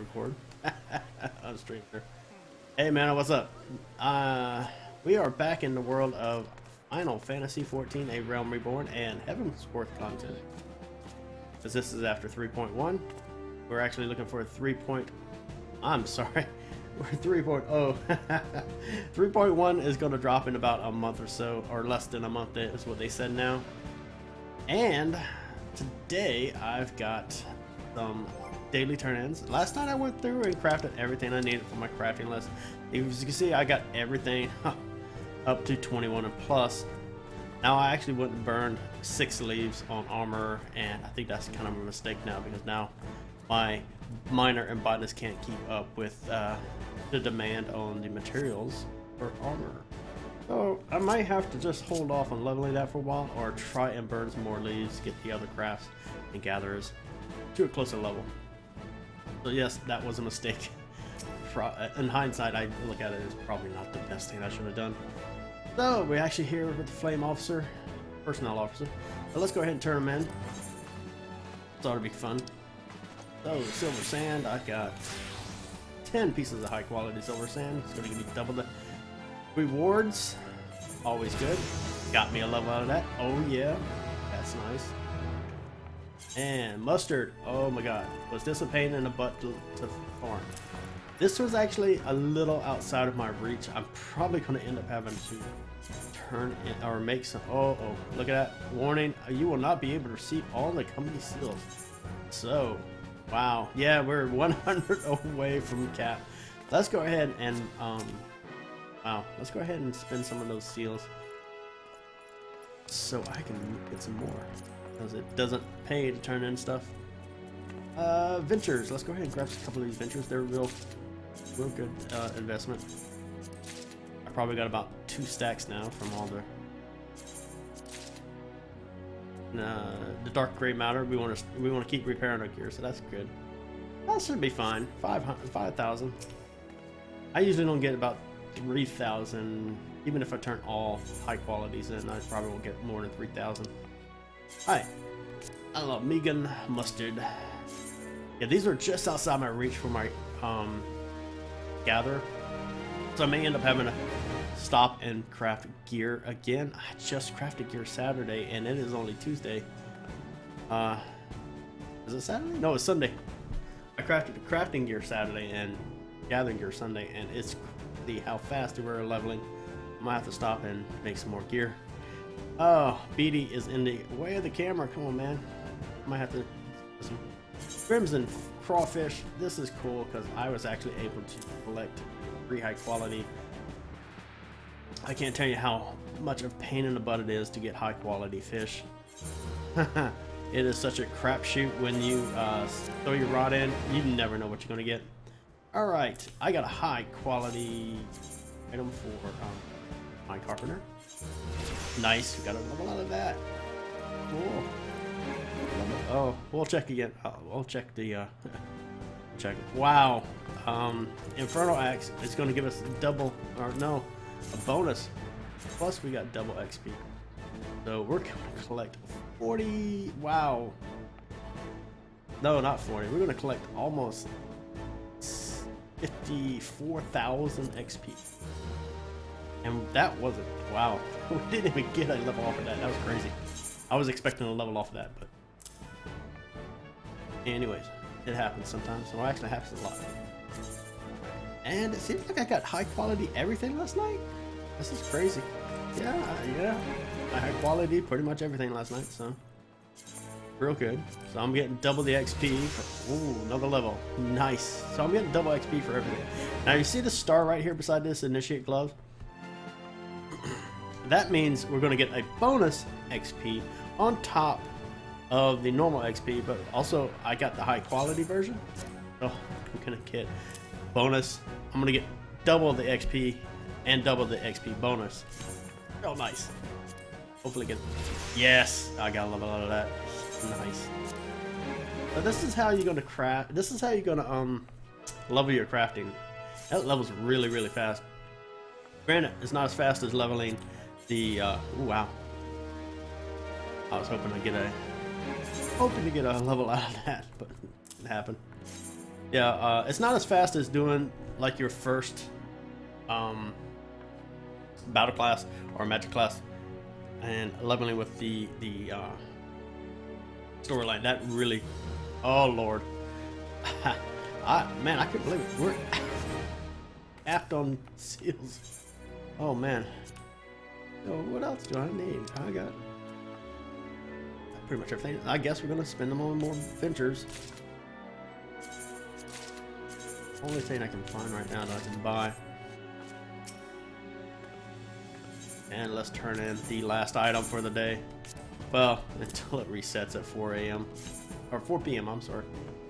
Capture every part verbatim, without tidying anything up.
record on stream here. Hey man, what's up? Uh, we are back in the world of Final Fantasy fourteen, A Realm Reborn, and Heavensward content. Because this is after three point one. We're actually looking for a three. Point, I'm sorry, we're three point oh. three point one is going to drop in about a month or so, or less than a month is what they said now. And today I've got some daily turn-ins. Last night I went through and crafted everything I needed for my crafting list. As you can see, I got everything up to twenty-one and plus. Now I actually went and burned six leaves on armor, and I think that's kind of a mistake now because now my miner and botanist can't keep up with uh, the demand on the materials for armor. So I might have to just hold off on leveling that for a while, or try and burn some more leaves, get the other crafts and gatherers to a closer level. So yes, that was a mistake. In hindsight, I look at it as probably not the best thing I should have done. So we're actually here with the flame officer, personnel officer. So let's go ahead and turn him in. Thought it'd be fun. So silver sand, I got ten pieces of high quality silver sand. It's gonna give me double the rewards. Always good. Got me a level out of that. Oh yeah, that's nice. And mustard, oh my god, was this a pain in the butt to, to farm? This was actually a little outside of my reach. I'm probably going to end up having to turn in or make some. Oh, oh, look at that warning! You will not be able to receive all the company seals. So, wow, yeah, we're one hundred away from cap. Let's go ahead and um, wow, let's go ahead and spend some of those seals so I can get some more. Because it doesn't pay to turn in stuff. Uh, ventures. Let's go ahead and grab a couple of these ventures. They're real, real good uh, investment. I probably got about two stacks now from all the uh, the dark gray matter. We want to we want to keep repairing our gear, so that's good. That should be fine. Five hundred, five thousand. I usually don't get about three thousand. Even if I turn all high qualities in, I probably won't get more than three thousand. Alright, I love Megan mustard. Yeah, these are just outside my reach for my um, gather. So I may end up having to stop and craft gear again. I just crafted gear Saturday and it is only Tuesday. Uh, is it Saturday? No, it's Sunday. I crafted crafting gear Saturday and gathering gear Sunday, and it's crazy how fast we're leveling. I might have to stop and make some more gear. Oh, Beatty is in the way of the camera. Come on, man. I might have to some Crimson crawfish. This is cool because I was actually able to collect pretty high quality. I can't tell you how much of a pain in the butt it is to get high quality fish. It is such a crapshoot when you uh, throw your rod in. You never know what you're going to get. All right, I got a high quality item for um, my carpenter. Nice, we got a level out of that. Cool. Oh, we'll check again. Oh, we'll check the uh, check. Wow. Um, Infernal Axe is going to give us double, or no, a bonus. Plus, we got double X P. So we're going to collect forty. Wow. No, not forty. We're going to collect almost fifty-four thousand X P. And that wasn't, wow, we didn't even get a level off of that. That was crazy. I was expecting a level off of that, but anyways, it happens sometimes. Well, actually, it happens a lot. And it seems like I got high quality everything last night. This is crazy. Yeah, yeah, I high quality pretty much everything last night, so real good. So I'm getting double the X P. For, ooh, another level. Nice. So I'm getting double X P for everything. Now you see the star right here beside this initiate glove? That means we're going to get a bonus X P on top of the normal X P, but also I got the high quality version. Oh, I'm going to get bonus. I'm going to get double the X P and double the X P bonus. Real nice. Hopefully get, yes, I got a level out of that. Nice. So this is how you're going to craft. This is how you're going to um level your crafting. That level's really, really fast. Granted, it's not as fast as leveling the uh ooh, wow. I was hoping to get a hoping to get a level out of that, but it happened. Yeah, uh, it's not as fast as doing like your first um, battle class or magic class and leveling with the the uh, storyline. That really, oh lord, I man, I couldn't believe it. We're capped on seals. Oh man. So what else do I need? I got pretty much everything. I guess we're gonna spend them on more ventures. Only thing I can find right now that I can buy. And let's turn in the last item for the day. Well, until it resets at four A M or four P M I'm sorry.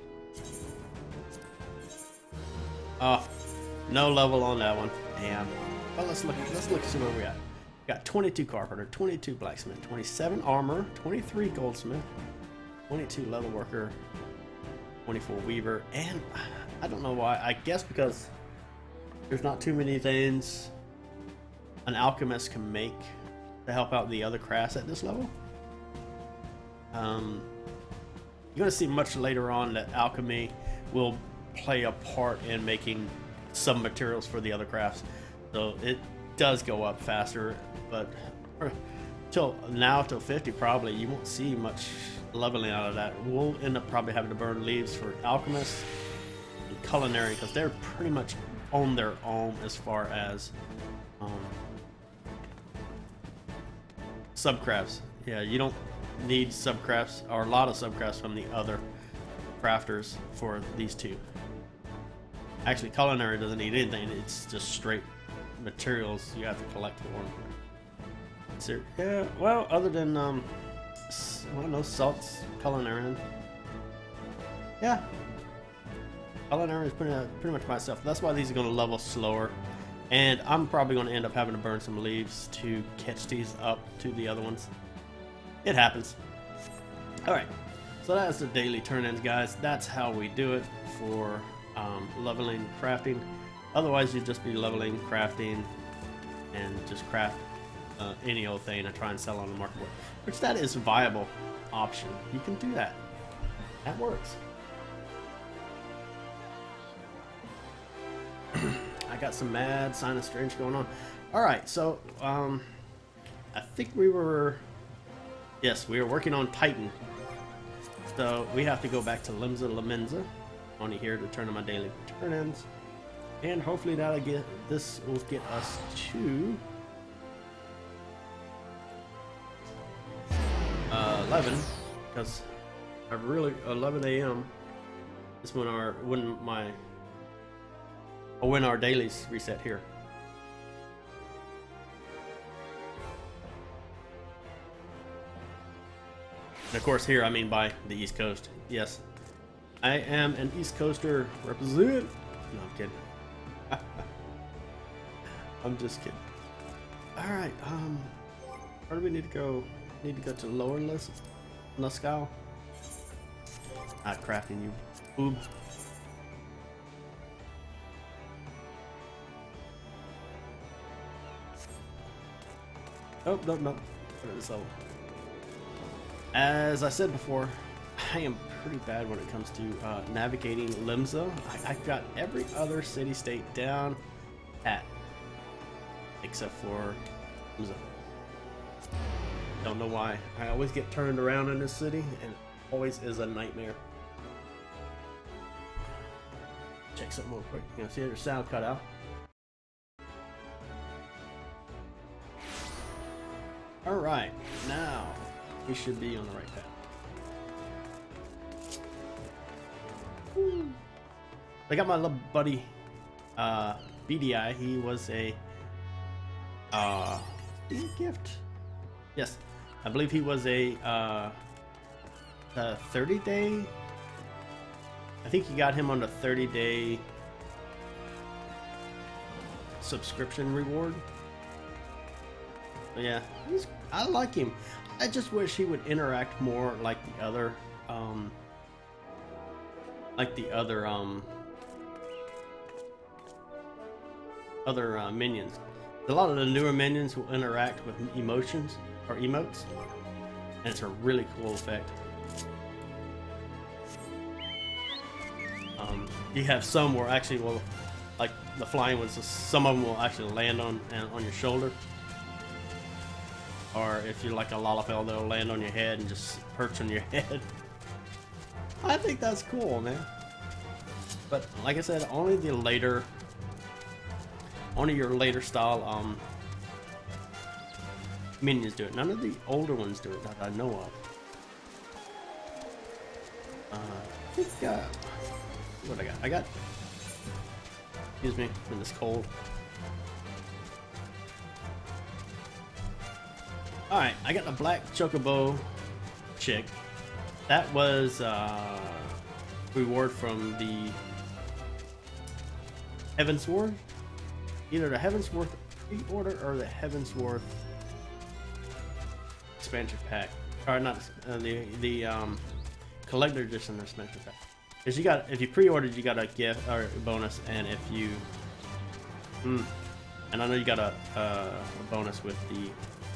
Oh, no level on that one. Damn. Well, let's look. Let's look and see where we at. Got twenty-two carpenter, twenty-two blacksmith, twenty-seven armor, twenty-three goldsmith, twenty-two leather worker, twenty-four weaver, and I don't know why. I guess because there's not too many things an alchemist can make to help out the other crafts at this level. Um, you're going to see much later on that alchemy will play a part in making some materials for the other crafts. So it does go up faster, but till now, till fifty probably, you won't see much leveling out of that. We'll end up probably having to burn leaves for alchemists and culinary because they're pretty much on their own as far as um, subcrafts. Yeah, you don't need subcrafts or a lot of subcrafts from the other crafters for these two. Actually, culinary doesn't need anything. It's just straight materials you have to collect for them. So, yeah, well, other than um, I don't know, salts, culinary. Yeah, culinary is pretty uh, pretty much myself. That's why these are going to level slower, and I'm probably going to end up having to burn some leaves to catch these up to the other ones. It happens. All right, so that's the daily turn-ins, guys. That's how we do it for um, leveling, crafting. Otherwise, you'd just be leveling, crafting, and just craft uh, any old thing and try and sell on the market. Which that is a viable option. You can do that. That works. I got some mad sign of strange going on. All right, so um, I think we were, yes, we were working on Titan. So we have to go back to Limsa Lominsa. Only here to turn on my daily turn-ins. And hopefully that'll get, this will get us to uh, eleven, because I really, eleven A M is when our, when my, or when our dailies reset here. And of course here I mean by the East Coast. Yes, I am an East Coaster represent. No, I'm kidding. I'm just kidding. All right, um, where do we need to go? Need to go to lower list, Lascaux. Not crafting you, boob. Oh no no, so as I said before, I am pretty bad when it comes to uh, navigating Limsa. I, I've got every other city-state down pat, except for Limsa. Don't know why. I always get turned around in this city, and it always is a nightmare. Check something real quick. You know, see your sound cut out. All right, now we should be on the right path. I got my little buddy uh, B D I. He was a uh, gift. Yes, I believe he was a uh, a thirty day. I think you got him on the thirty day subscription reward. But yeah, he's, I like him. I just wish he would interact more like the other, um, like the other, um, other uh, minions. A lot of the newer minions will interact with emotions or emotes, and it's a really cool effect. Um, you have some where actually will, like the flying ones, some of them will actually land on on your shoulder. Or if you're like a Lalafell, they'll land on your head and just perch on your head. I think that's cool, man. But like I said, only the later, only your later style um, minions do it. None of the older ones do it that I know of. Uh, I think, uh, what I got? I got, excuse me, in this cold. Alright, I got a black chocobo chick. That was uh, reward from the Heavensward. Either the Heavensward pre-order or the Heavensward expansion pack. Or not uh, the the um, collector edition expansion pack. Because you got, if you pre-ordered, you got a gift or a bonus, and if you, mm, and I know you got a, uh, a bonus with the.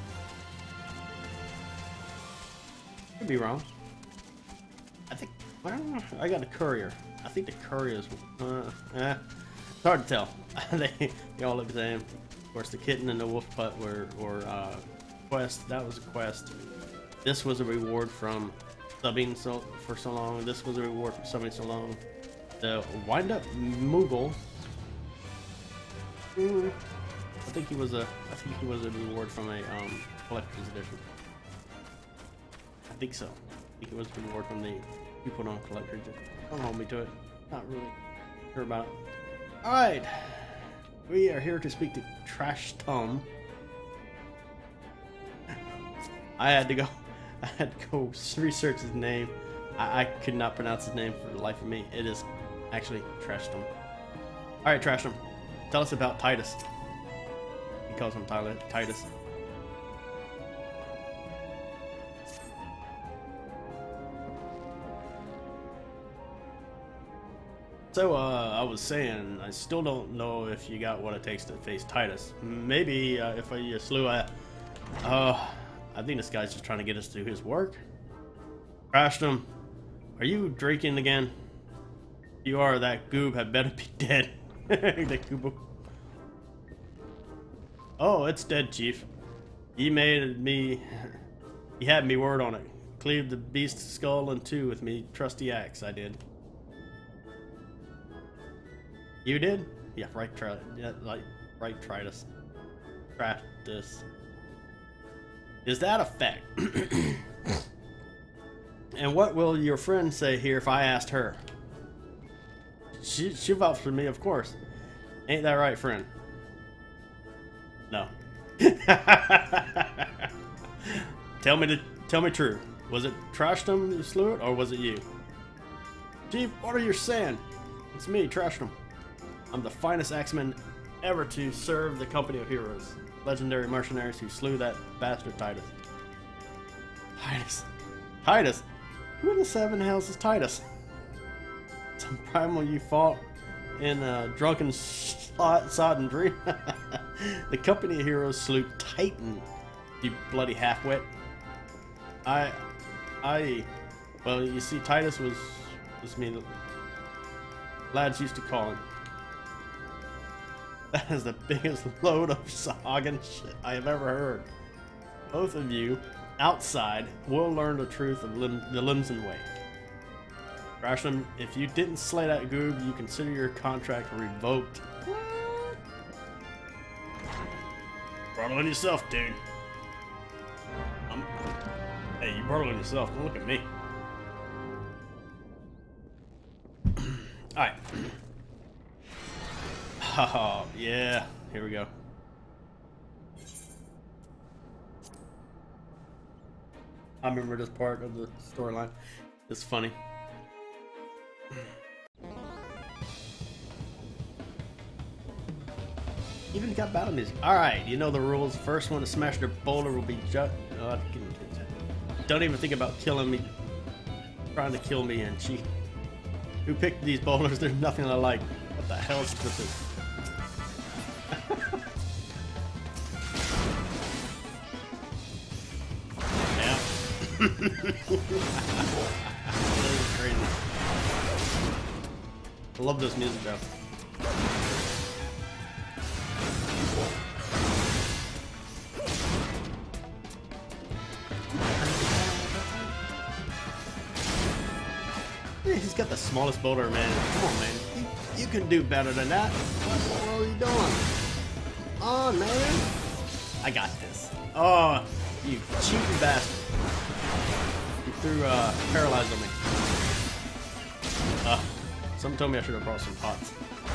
Could be wrong. I think, I don't know. I got a courier. I think the courier is, uh, eh, it's hard to tell. they, they all look the same. Of course, the kitten and the wolf putt were, were uh, quest. That was a quest. This was a reward from subbing so for so long. This was a reward for subbing so long. The wind up Moogle. Mm, I think he was a. I think he was a reward from a um, collector's edition. I think so. I think it was a reward from the you put on collector. Don't hold me to it. Not really sure about it. Alright. We are here to speak to Trash Tom. I had to go I had to go research his name. I, I could not pronounce his name for the life of me. It is actually Trash Tom. Alright, Trash Tom. Tell us about Titus. He calls him Titus. So, uh, I was saying, I still don't know if you got what it takes to face Titus. Maybe, uh, if I slew a... Uh, I think this guy's just trying to get us to his work. Crashed him. Are you drinking again? If you are, that goob had better be dead. That goob. Oh, it's dead, Chief. He made me... He had me word on it. Cleaved the beast's skull in two with me trusty axe, I did. You did? Yeah, right, try, yeah, like, right, Tritus. Tritus. Is that a fact? And what will your friend say here if I asked her? She, she vouched for me, of course. Ain't that right, friend? No. Tell me the, tell me true. Was it Trashtum who slew it, or was it you? Chief, what are you saying? It's me, Trashtum. I'm the finest axeman ever to serve the company of heroes. Legendary mercenaries who slew that bastard Titus. Titus. Titus? Who in the seven hells is Titus? Some primal you fought in a drunken sodden dream. The company of heroes slew Titan, you bloody half-wit. I... I... Well, you see, Titus was... was me. Lads used to call him. That is the biggest load of Sahagin shit I have ever heard. Both of you, outside, will learn the truth of Lim the Limson way. Grasham, if you didn't slay that goob, you consider your contract revoked. What? Brought it on yourself, dude. I'm... Hey, you brought it on yourself. Don't look at me. Alright. Oh, yeah. Here we go. I remember this part of the storyline. It's funny. Even got battle music. Alright, you know the rules. First one to smash their boulder will be just... Oh, don't even think about killing me. Trying to kill me, and she... Who picked these boulders? There's nothing I like. What the hell is this? Yeah. That is crazy. I love this music though. He's got the smallest boulder, man. Come on, man. You, you can do better than that. What the world are you doing? Oh, man. I got this. Oh, you cheating bastard. You threw uh, paralyzed on me. Uh, someone told me I should have brought some pots.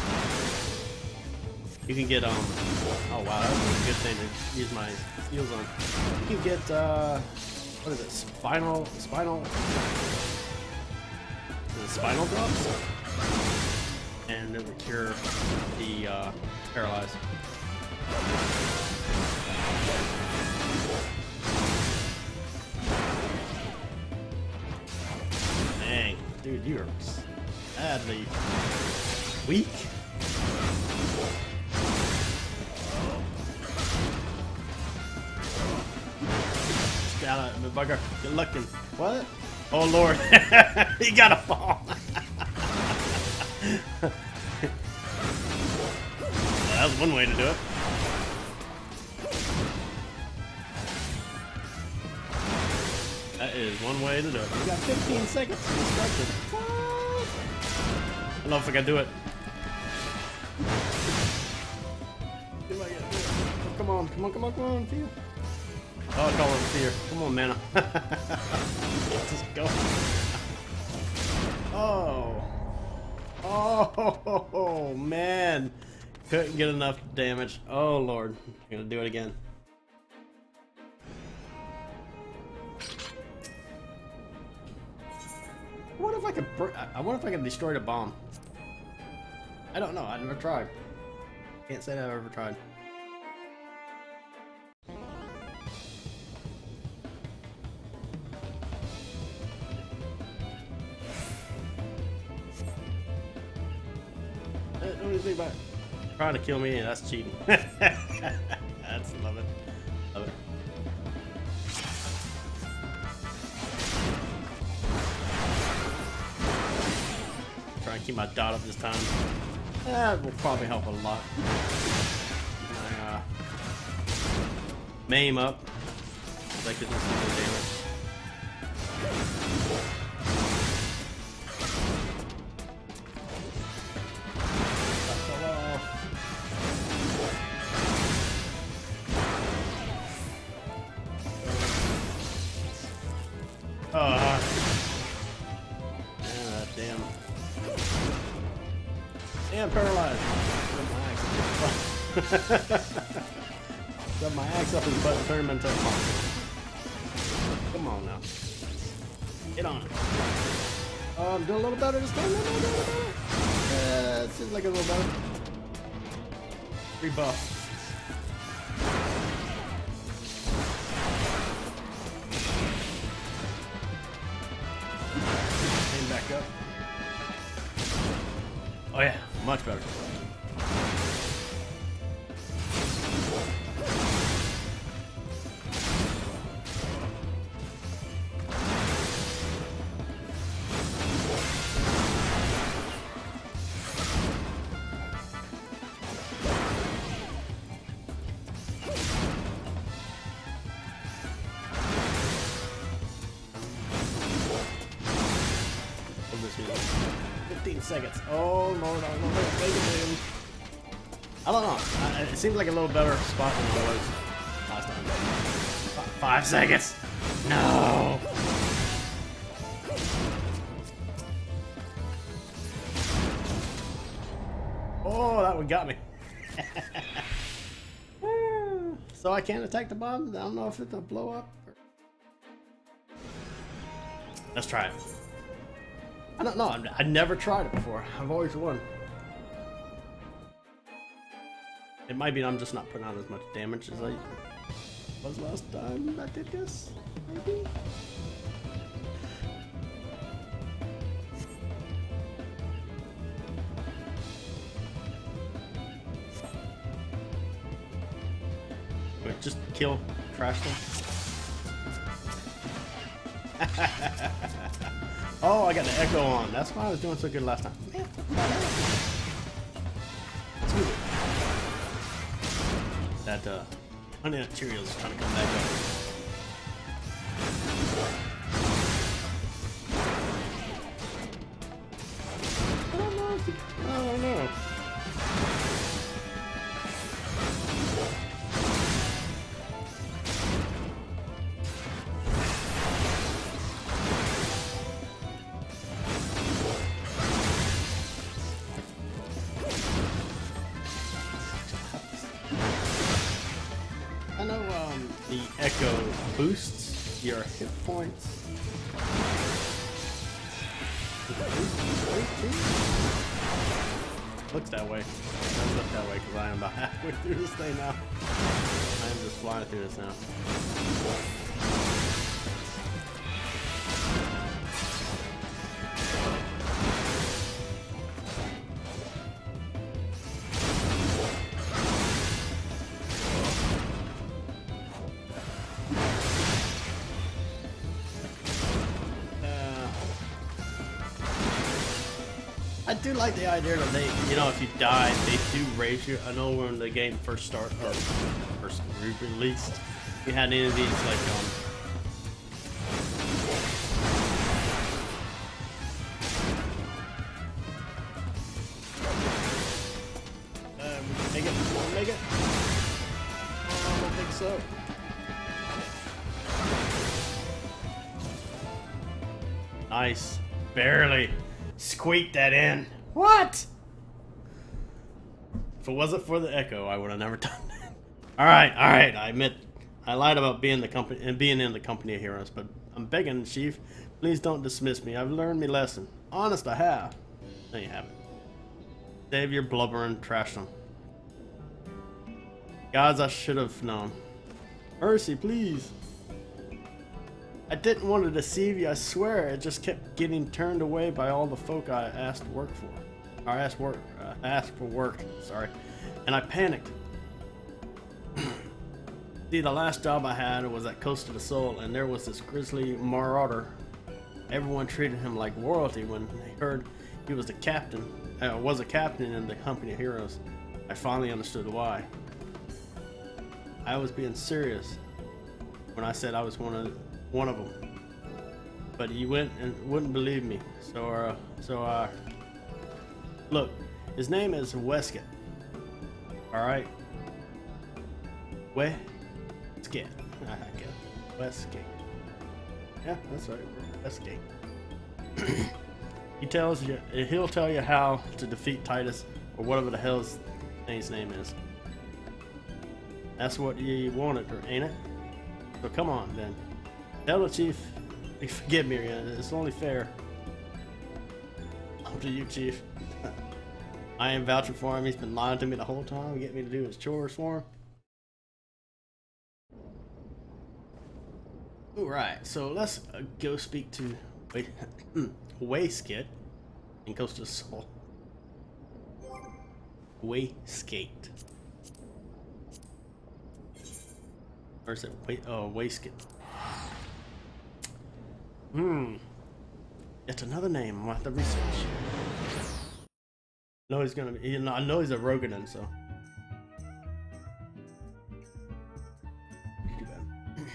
You can get, um, oh wow, that's a good thing to use my heals on. You can get, uh, what is it, spinal, spinal, the spinal drops? And it will cure the, uh, paralyzed. Dang, dude, you're sadly weak. Got it, bugger. Good looking. What? Oh lord, he got a fall. Well, that's one way to do it. That is one way to do it. We got fifteen seconds to instruction. I don't know if I can do it. See if I can do it. Oh, come on, come on, come on, come on, Theo. Oh, I call it fear. Come on, mana. Just go. Oh. Oh, oh, man. Couldn't get enough damage. Oh, Lord. I'm gonna do it again. I wonder if I could. I wonder if I could destroy the bomb. I don't know. I never tried. Can't say that I've ever tried. Don't even think about it. Trying to kill me, and that's cheating. That's love it. Love it. Try and keep my dot up this time. That will probably help a lot. My uh, maim up. Like it does some more damage. Oh, uh, yeah, damn. Damn, paralyzed. Got my axe up his butt and turn him into a monster. Come on now. Get on it. Oh, I'm doing a little better this time. Yeah, it seems like a little better. Rebuff. Back up. Oh yeah, much better. fifteen seconds. Oh lord, oh lord, I don't know. I, it seems like a little better spot than it was last time. Five, five seconds. No. Oh, that one got me. So I can't attack the bomb. I don't know if it'll blow up. Or... Let's try it. I don't know. I've, I've never tried it before. I've always won. It might be I'm just not putting out as much damage as I was last time I did this. Maybe. Wait, just kill, trash them. Oh, I got the echo on. That's why I was doing so good last time. Man, that uh, Honey Nut Cheerios is trying to come back up. I don't know. If it, I don't know. I know um, the Echo boosts your hit points. Looks that way. It does look that way because I am about halfway through this thing now. I am just flying through this now. I do like the idea that they, you know, if you die, they do raise you. I know when the game first started, or first re-released, you had any of these, like, um... Uh, we can make it, we can make it. Oh, I don't think so. Nice. Barely. Squeaked that in. What? If it wasn't for the Echo, I would have never done that. All right, all right. I admit, I lied about being the company and being in the company of heroes, but I'm begging, Chief, please don't dismiss me. I've learned my lesson. Honest, I have. No, you haven't. Save your blubber and trash them. Gods, I should have known. Mercy, please. I didn't want to deceive you, I swear. It just kept getting turned away by all the folk I asked to work for. Or asked work, uh, asked for work, sorry. And I panicked. See, the last job I had was at Coast of the Soul, and there was this grisly marauder. Everyone treated him like royalty when they heard he was the captain, uh, was a captain in the company of heroes. I finally understood why. I was being serious when I said I was one of one of them, but you went and wouldn't believe me. So, uh, so, uh, look, his name is Westgate. All right, Westgate. I get it. Westgate. Yeah, that's right. Westgate. He tells you. He'll tell you how to defeat Titus or whatever the hell's his name is. That's what you wanted, ain't it? So come on, then. Tell the Chief, forgive me, it's only fair. Up to you, Chief. I am vouching for him. He's been lying to me the whole time, getting me to do his chores for him. Alright, so let's uh, go speak to Westgate and Coast of the Soul. Westgate. Or is it Wait? Oh, Westgate. Hmm. It's another name. I'm gonna have to research. I know he's gonna be. You know, I know he's a Roganin, so. Too bad.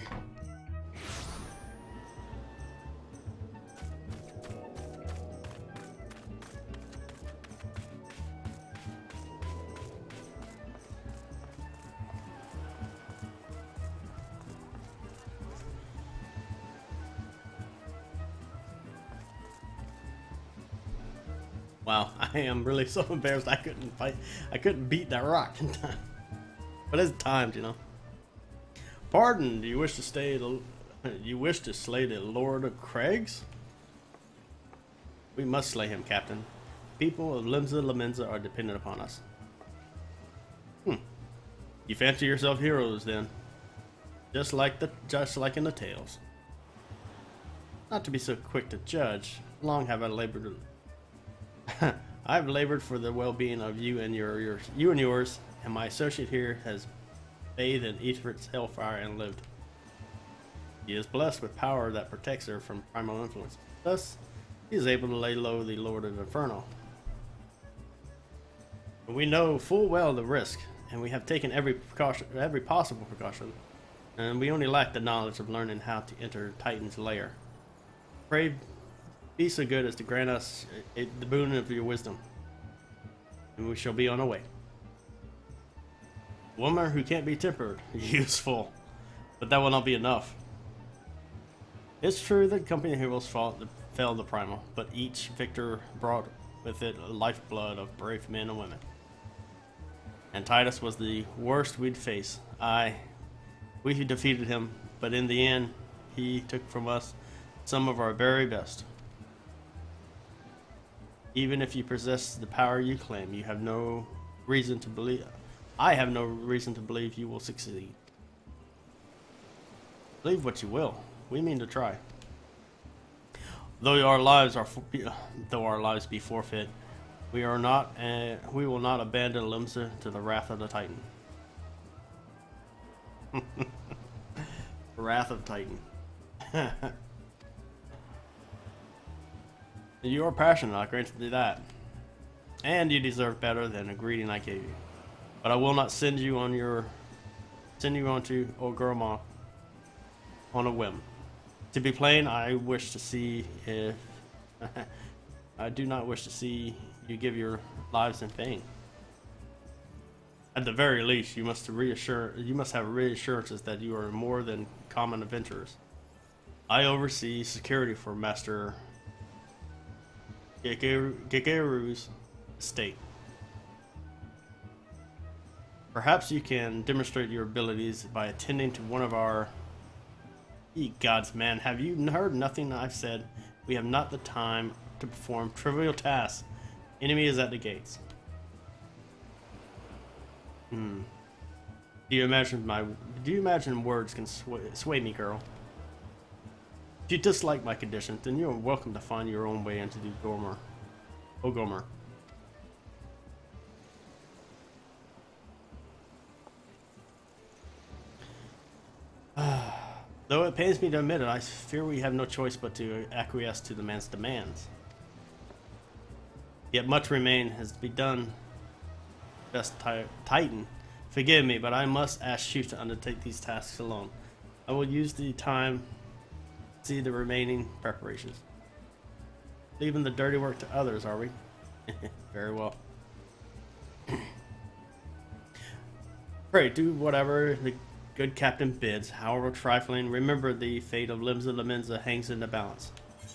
Wow, I am really so embarrassed I couldn't fight. I couldn't beat that rock in time. But it's timed, you know. Pardon, do you wish to stay the you wish to slay the Lord of Craigs? We must slay him, Captain. People of Limsa Lominsa are dependent upon us. Hmm. You fancy yourself heroes then. Just like the just like in the tales. Not to be so quick to judge. Long have I labored I've labored for the well-being of you and your, your you and yours, and my associate here has bathed in Ifrit's hellfire and lived. He is blessed with power that protects her from primal influence. Thus, he is able to lay low the Lord of Inferno. But we know full well the risk and we have taken every precaution, every possible precaution, and we only lack the knowledge of learning how to enter Titan's lair. Pray, be so good as to grant us a, a, the boon of your wisdom, and we shall be on our way. Woman who can't be tempered, useful, but that will not be enough. It's true that company heroes fought the, failed the primal, but each victor brought with it a lifeblood of brave men and women. And Titus was the worst we'd face. Aye, we defeated him, but in the end, he took from us some of our very best. Even if you possess the power you claim, you have no reason to believe. I have no reason to believe you will succeed. Believe what you will. We mean to try. Though our lives are, though our lives be forfeit, we are not, uh, we will not abandon Limsa to the wrath of the Titan. Wrath of Titan. You are passionate, I grant you that, and you deserve better than a greeting I gave you. But I will not send you on your, send you on to Ogroma on a whim. To be plain, I wish to see if I do not wish to see you give your lives in vain. At the very least, you must reassure you must have reassurances that you are more than common adventurers. I oversee security for Master Gegeru's estate. Perhaps you can demonstrate your abilities by attending to one of our... Ye gods, man, have you heard nothing I've said? We have not the time to perform trivial tasks. Enemy is at the gates. Hmm. Do you imagine my... Do you imagine words can sway, sway me, girl? If you dislike my conditions, then you are welcome to find your own way into the Gomer. Oh, Gomer. Though it pains me to admit it, I fear we have no choice but to acquiesce to the man's demands. Yet much remains has to be done. Best Titan, forgive me, but I must ask you to undertake these tasks alone. I will use the time to see the remaining preparations. Leaving the dirty work to others, are we? Very well. Pray, do whatever the good captain bids, however trifling. Remember the fate of Limsa Lominsa hangs in the balance.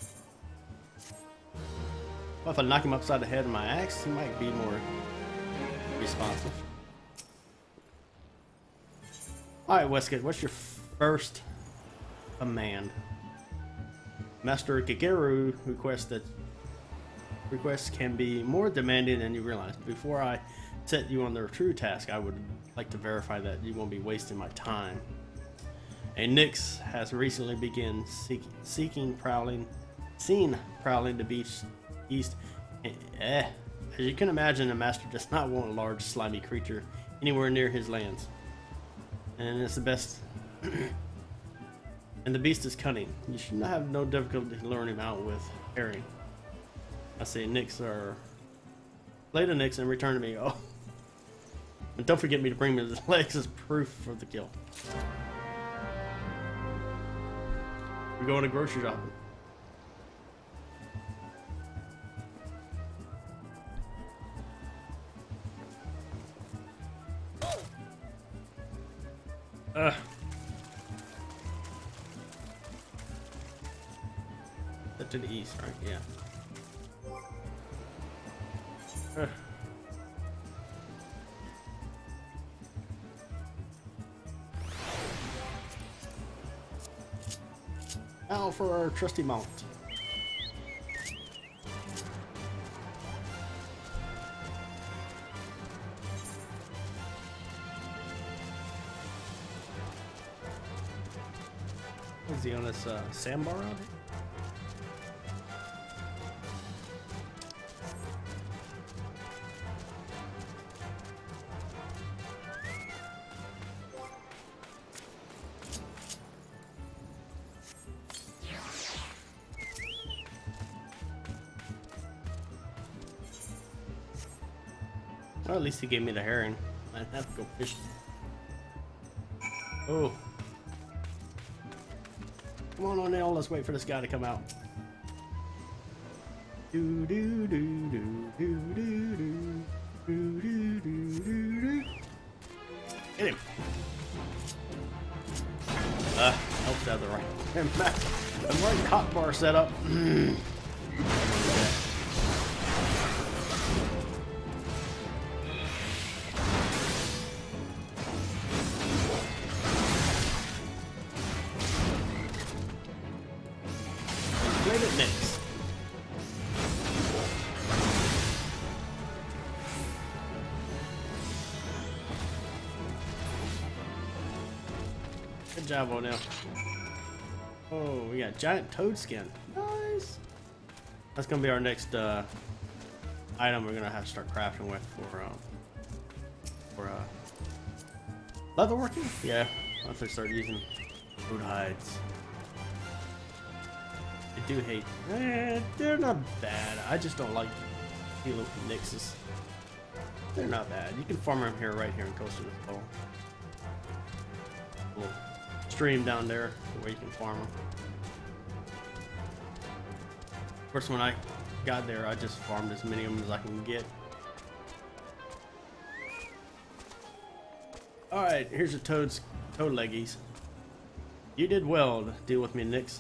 Well, if I knock him upside the head with my axe, he might be more responsive. Alright, Westgate, what's your first command? Master Gegeru requests that requests can be more demanding than you realize. Before I set you on the true task, I would like to verify that you won't be wasting my time. A Nyx has recently begun seek, seeking prowling, seen prowling the beach east. Eh, as you can imagine, the master does not want a large, slimy creature anywhere near his lands. And it's the best. And the beast is cunning. You should not have no difficulty luring him out with herring. I say Nyx are play the Nyx and return to me. Oh. And don't forget me to bring me the legs as proof for the kill. We're going to grocery shopping. Ugh. That's to the east, right? Yeah. Ugh. Now for our trusty mount. Is he on this uh, sandbar out here? Well, at least he gave me the herring. I have to go fishing. Oh. Come on, O'Neill, let's wait for this guy to come out. Do do do do do do do do do do do. Hit him. Uh, helps out the right. I'm right hot bar setup. Played it next. Good job, O'Neill. Oh, we got giant toad skin. Nice. That's gonna be our next uh, item we're gonna have to start crafting with for um, for uh, leatherworking. Yeah, once I start using toad hides. I do hate. Eh, they're not bad. I just don't like Halo Nixes. They're not bad. You can farm them here, right here in Coast of the Soul. Little stream down there where you can farm them. Of course, when I got there, I just farmed as many of them as I can get. All right, here's your toads, toad leggies. You did well to deal with me, Nix.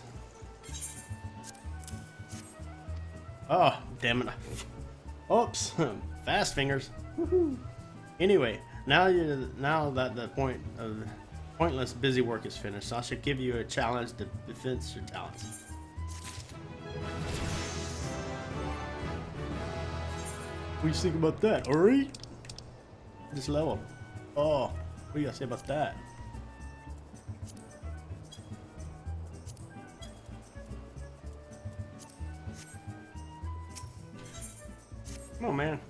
Oh, damn it. Oops. Fast fingers. Woohoo. Anyway, now you now that the point of pointless busy work is finished, I should give you a challenge to defense your talents. What do you think about that, Ori? This level. Oh, what do you gotta say about that? Come on, man.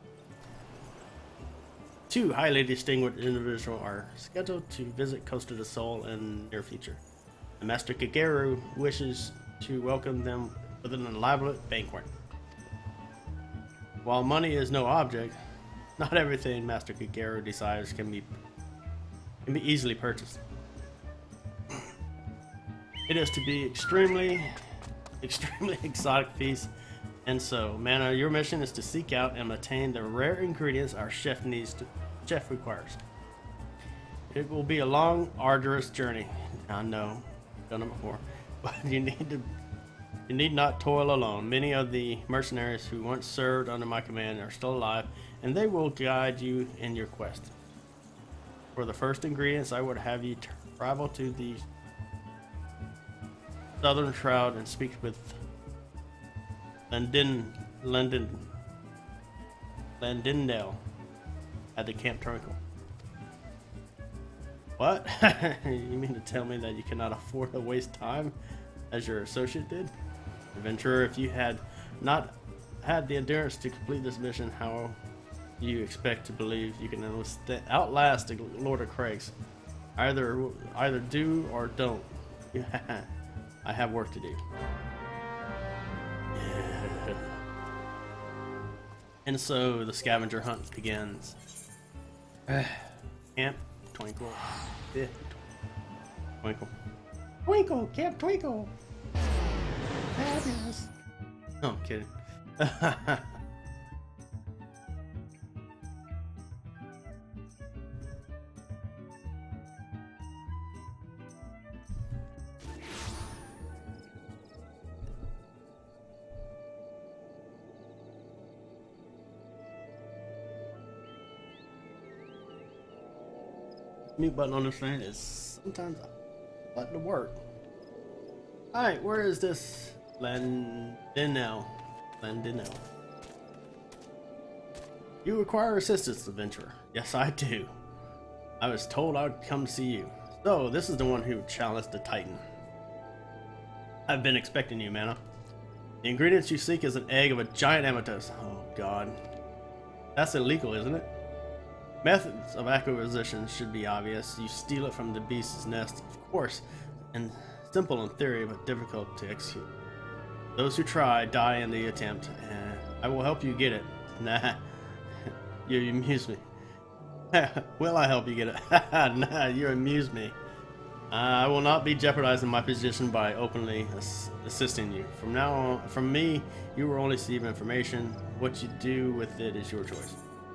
Two highly distinguished individuals are scheduled to visit Coast of the Soul in the near future. The Master Kageru wishes to welcome them with an elaborate banquet. While money is no object, not everything Master Kageru desires can be can be easily purchased. It is to be extremely, extremely exotic feast. And so, Mana, your mission is to seek out and obtain the rare ingredients our chef needs to, chef requires. It will be a long, arduous journey. I know, done it before, but you need to, you need not toil alone. Many of the mercenaries who once served under my command are still alive, and they will guide you in your quest. For the first ingredients, I would have you travel to the Southern Shroud and speak with London, London, Landindale at the Camp Twinkle. What? You mean to tell me that you cannot afford to waste time as your associate did? Adventurer, if you had not had the endurance to complete this mission, how do you expect to believe you can outlast the Lord of Craigs? Either, either do or don't. I have work to do. And so the scavenger hunt begins. Camp Twinkle. Yeah. Twinkle. Twinkle, Camp Twinkle. Fabulous. No, I'm kidding. Mute button on this thing is sometimes a button to work. Alright, where is this Landinel? Landinel. You require assistance, adventurer. Yes, I do. I was told I'd come to see you. So, this is the one who challenged the Titan. I've been expecting you, Mana. The ingredients you seek is an egg of a giant amethyst. Oh, God. That's illegal, isn't it? Methods of acquisition should be obvious. You steal it from the beast's nest, of course, and simple in theory, but difficult to execute. Those who try die in the attempt, and I will help you get it. Nah, you amuse me. Will I help you get it? Nah, you amuse me. Uh, I will not be jeopardizing my position by openly ass assisting you. From now on, from me, you will only receive information. What you do with it is your choice.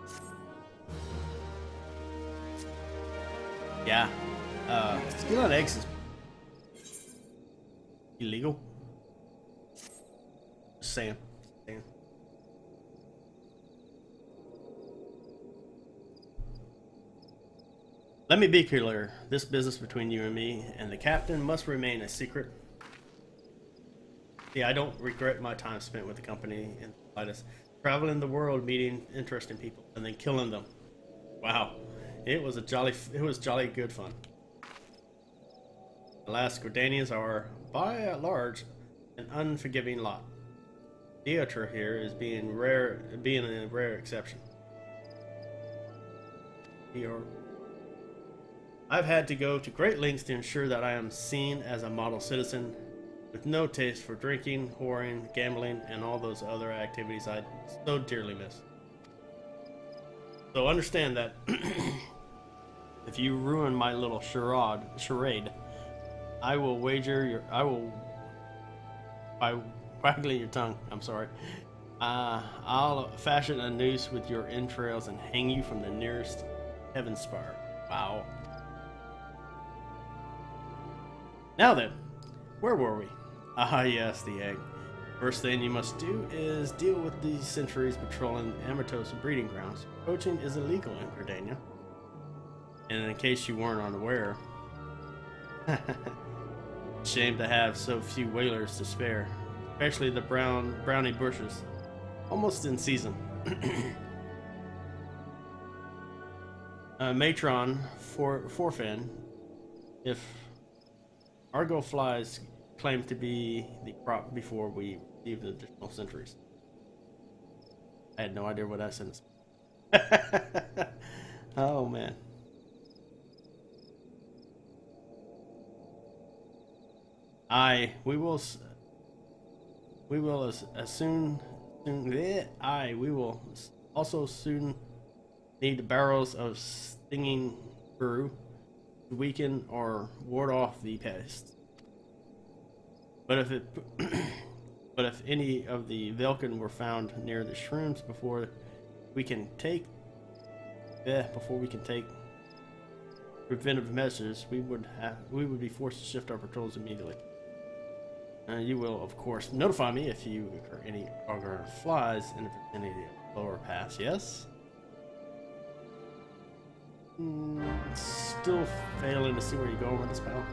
Yeah. Uh, stealing eggs is illegal. Just saying. Just saying. Let me be clear. This business between you and me and the captain must remain a secret. Yeah, I don't regret my time spent with the company in the slightest. Traveling the world, meeting interesting people, and then killing them. Wow, it was a jolly. It was jolly good fun. Alas, Gordanians are, by and large, an unforgiving lot. Dieter here is being rare, being a rare exception. You're I've had to go to great lengths to ensure that I am seen as a model citizen with no taste for drinking, whoring, gambling, and all those other activities I so dearly miss. So understand that if you ruin my little charade, charade, I will wager your, I will, by waggling your tongue, I'm sorry, uh, I'll fashion a noose with your entrails and hang you from the nearest heaven spire. Wow. Now then, where were we? Ah yes, the egg. First thing you must do is deal with the sentries patrolling Amatos breeding grounds. Poaching is illegal in Gridania. And in case you weren't unaware, shame to have so few whalers to spare, especially the brown brownie bushes, almost in season. uh, Matron for Forfin, if Argo flies claim to be the crop before we receive the additional centuries. I had no idea what that sentence. Oh man. I we will we will as, as soon soon bleh, I we will also soon need barrels of stinging brew to weaken or ward off the pest. But if it but if any of the Velkin were found near the shrooms before we can take eh, before we can take preventive measures, we would have we would be forced to shift our patrols immediately. Uh, you will, of course, notify me if you occur any Argar flies in the vicinity of the lower pass. Yes. Mm, still failing to see where you're going with this, pal.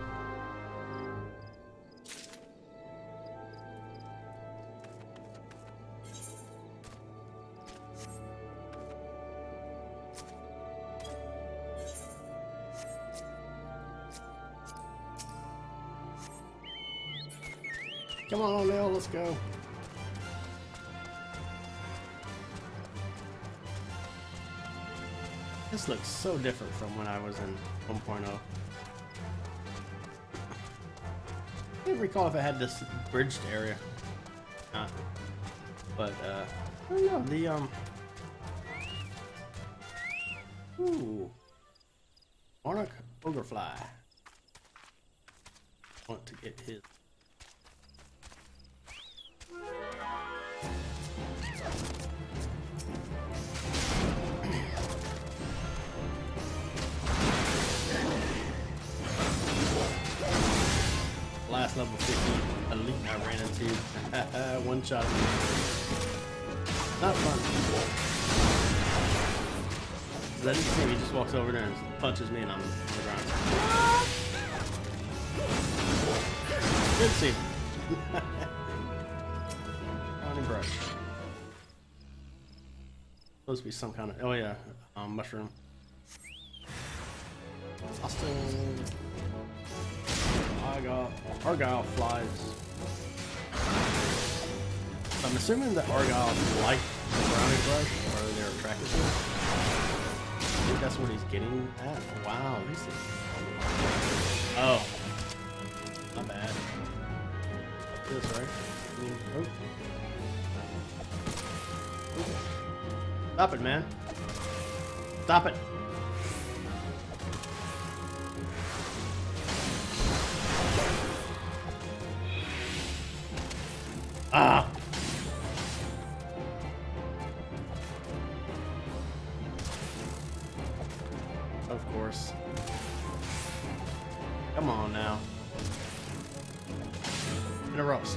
Come on, Leo, let's go. This looks so different from when I was in one point oh. I can't recall if it had this bridged area. Uh, but, uh, I don't know, the, um... Ooh. Monarch Ogrefly. Want to get his... Last level fifty elite I ran into. One shot. Not fun. That is the thing, he just walks over there and punches me and I'm on the ground. Good see. Brownie brush. Supposed to be some kind of, oh yeah, um, mushroom. Austin. Argyle, Argyle flies. I'm assuming that Argyle like the brownie brush, or they're attracted to it. I think that's what he's getting at. Wow, these things. Oh, not bad. This right? I mean, oh. Stop it, man! Stop it! Ah! Of course. Come on now. In a roast.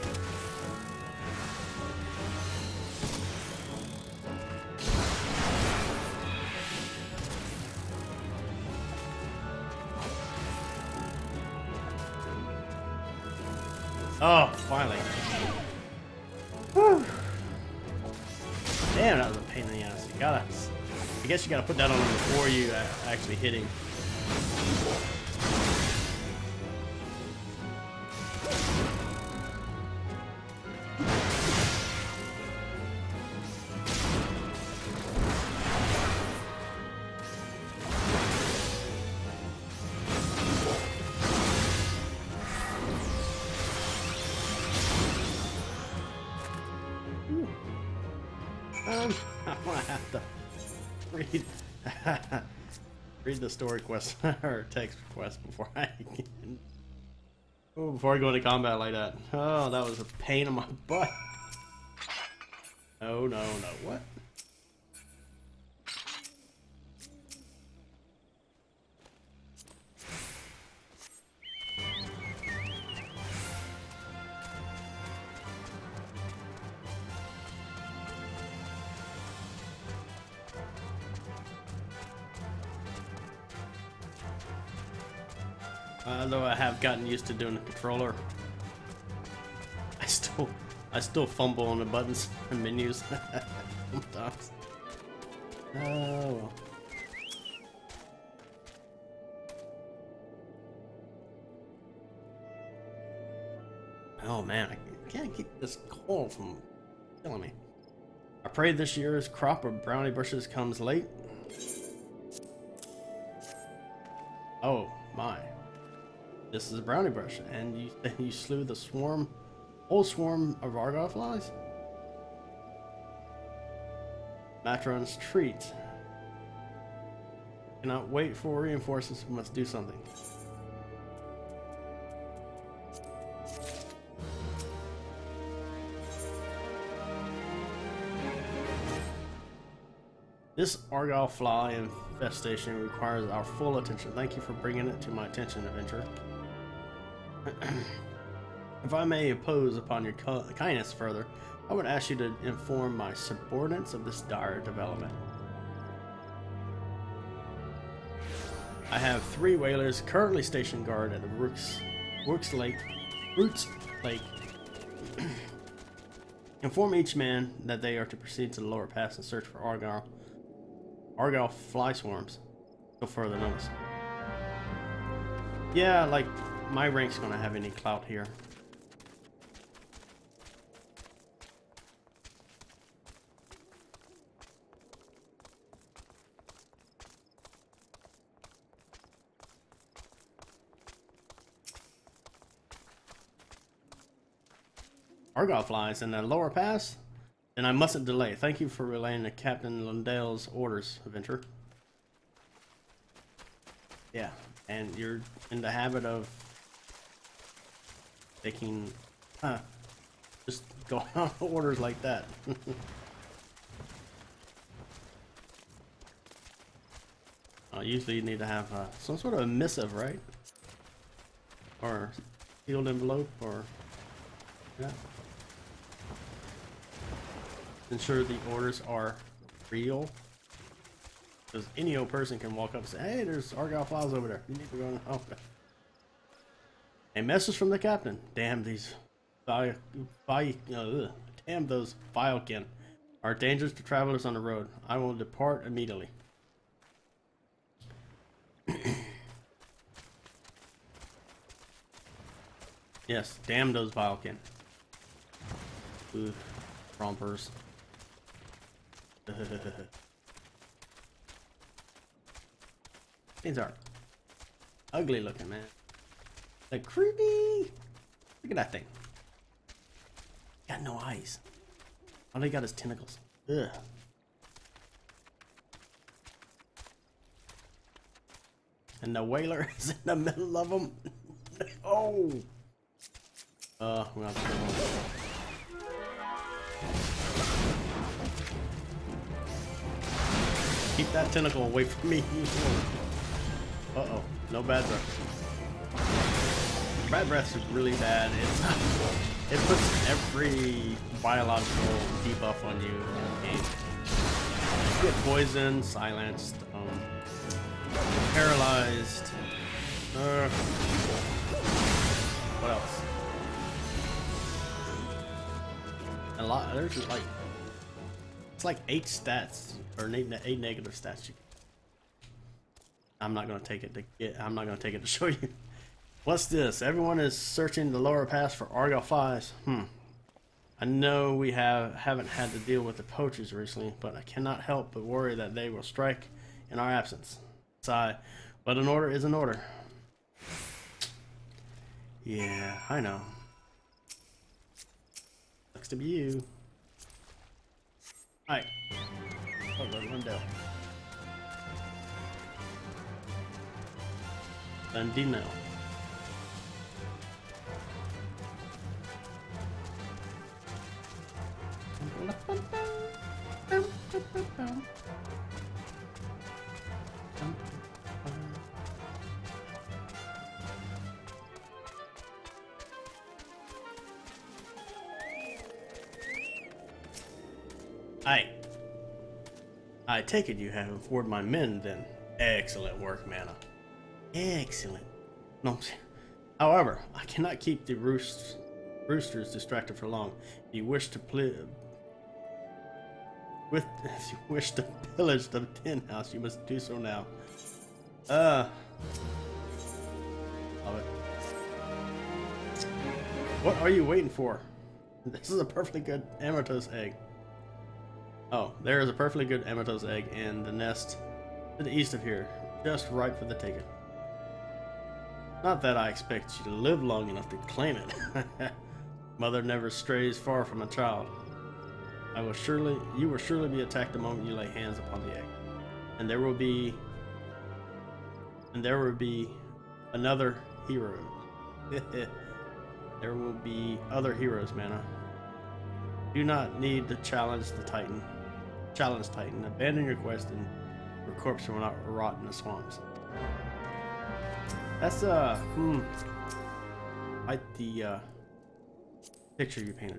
Oh, finally. Whew. Damn, that was a pain in the ass. You gotta, I guess you gotta put that on before you uh, actually hit him. Um, I'm gonna have to read read the story quest or text quest before I can, oh, before I go into combat like that. Oh, that was a pain in my butt. Oh no, no, what? Although I have gotten used to doing the controller, I still, I still fumble on the buttons and menus sometimes. Oh well. Oh man, I can't keep this cold from killing me. I pray this year's crop of brownie bushes comes late. Oh my. This is a brownie bush, and you you slew the swarm, whole swarm of Argyle flies. Matron's treat. Cannot wait for reinforcements. We must do something. This Argyle fly infestation requires our full attention. Thank you for bringing it to my attention, Adventure. If I may impose upon your kindness further, I would ask you to inform my subordinates of this dire development. I have three whalers currently stationed guard at the Rooks, Rooks Lake, Roots Lake. Inform each man that they are to proceed to the lower pass and search for Argyle, Argyle fly swarms. Till further notice. Yeah, like my rank's gonna have any clout here. Argyle flies in the lower pass? Then I mustn't delay. Thank you for relaying to Captain Lundale's orders, Adventure. Yeah, and you're in the habit of taking, huh, just going on orders like that. uh, usually you need to have uh, some sort of a missive, right? Or sealed envelope, or, yeah. Ensure the orders are real. Because any old person can walk up and say, hey, there's Argyle flies over there. You need to go in. Oh. A message from the captain. Damn these vi vi uh, damn those vilekin are dangerous to travelers on the road. I will depart immediately. Yes, damn those vilekin. Ooh, rompers. These are ugly looking, man. Like creepy. Look at that thing. Got no eyes. All they got is tentacles. Ugh. And the whaler is in the middle of them. Oh. Uh, we're gonna have to go Keep that tentacle away from me. Uh-oh. No bad breath. Bad breath is really bad. It's, it puts every biological debuff on you in the game. You get poisoned, silenced, um, paralyzed. Uh, what else? A lot. There's like it's like eight stats or eight, eight negative stats. You, I'm not gonna take it to get. I'm not gonna take it to show you. What's this? Everyone is searching the lower pass for Argyle flies. Hmm. I know we have haven't had to deal with the poachers recently, but I cannot help but worry that they will strike in our absence. Sigh, but an order is an order. Yeah, I know. Sucks to be you. Alright. Oh, let one down. Landino. I I take it you have informed my men then. Excellent work, Mana. Excellent. No, however, I cannot keep the roost, roosters distracted for long. If you wish to play, with if you wish to pillage the tin house, you must do so now. Uh, love it. What are you waiting for? This is a perfectly good Amatos egg. Oh, there is a perfectly good Amatos egg in the nest to the east of here, just right for the taking. Not that I expect you to live long enough to claim it. Mother never strays far from a child. I will surely, you will surely be attacked the moment you lay hands upon the egg, and there will be, and there will be another hero. There will be other heroes, Mana. Do not need to challenge the Titan. Challenge Titan. Abandon your quest, and your corpse will not rot in the swamps. That's uh, hmm, like the uh, picture you painted.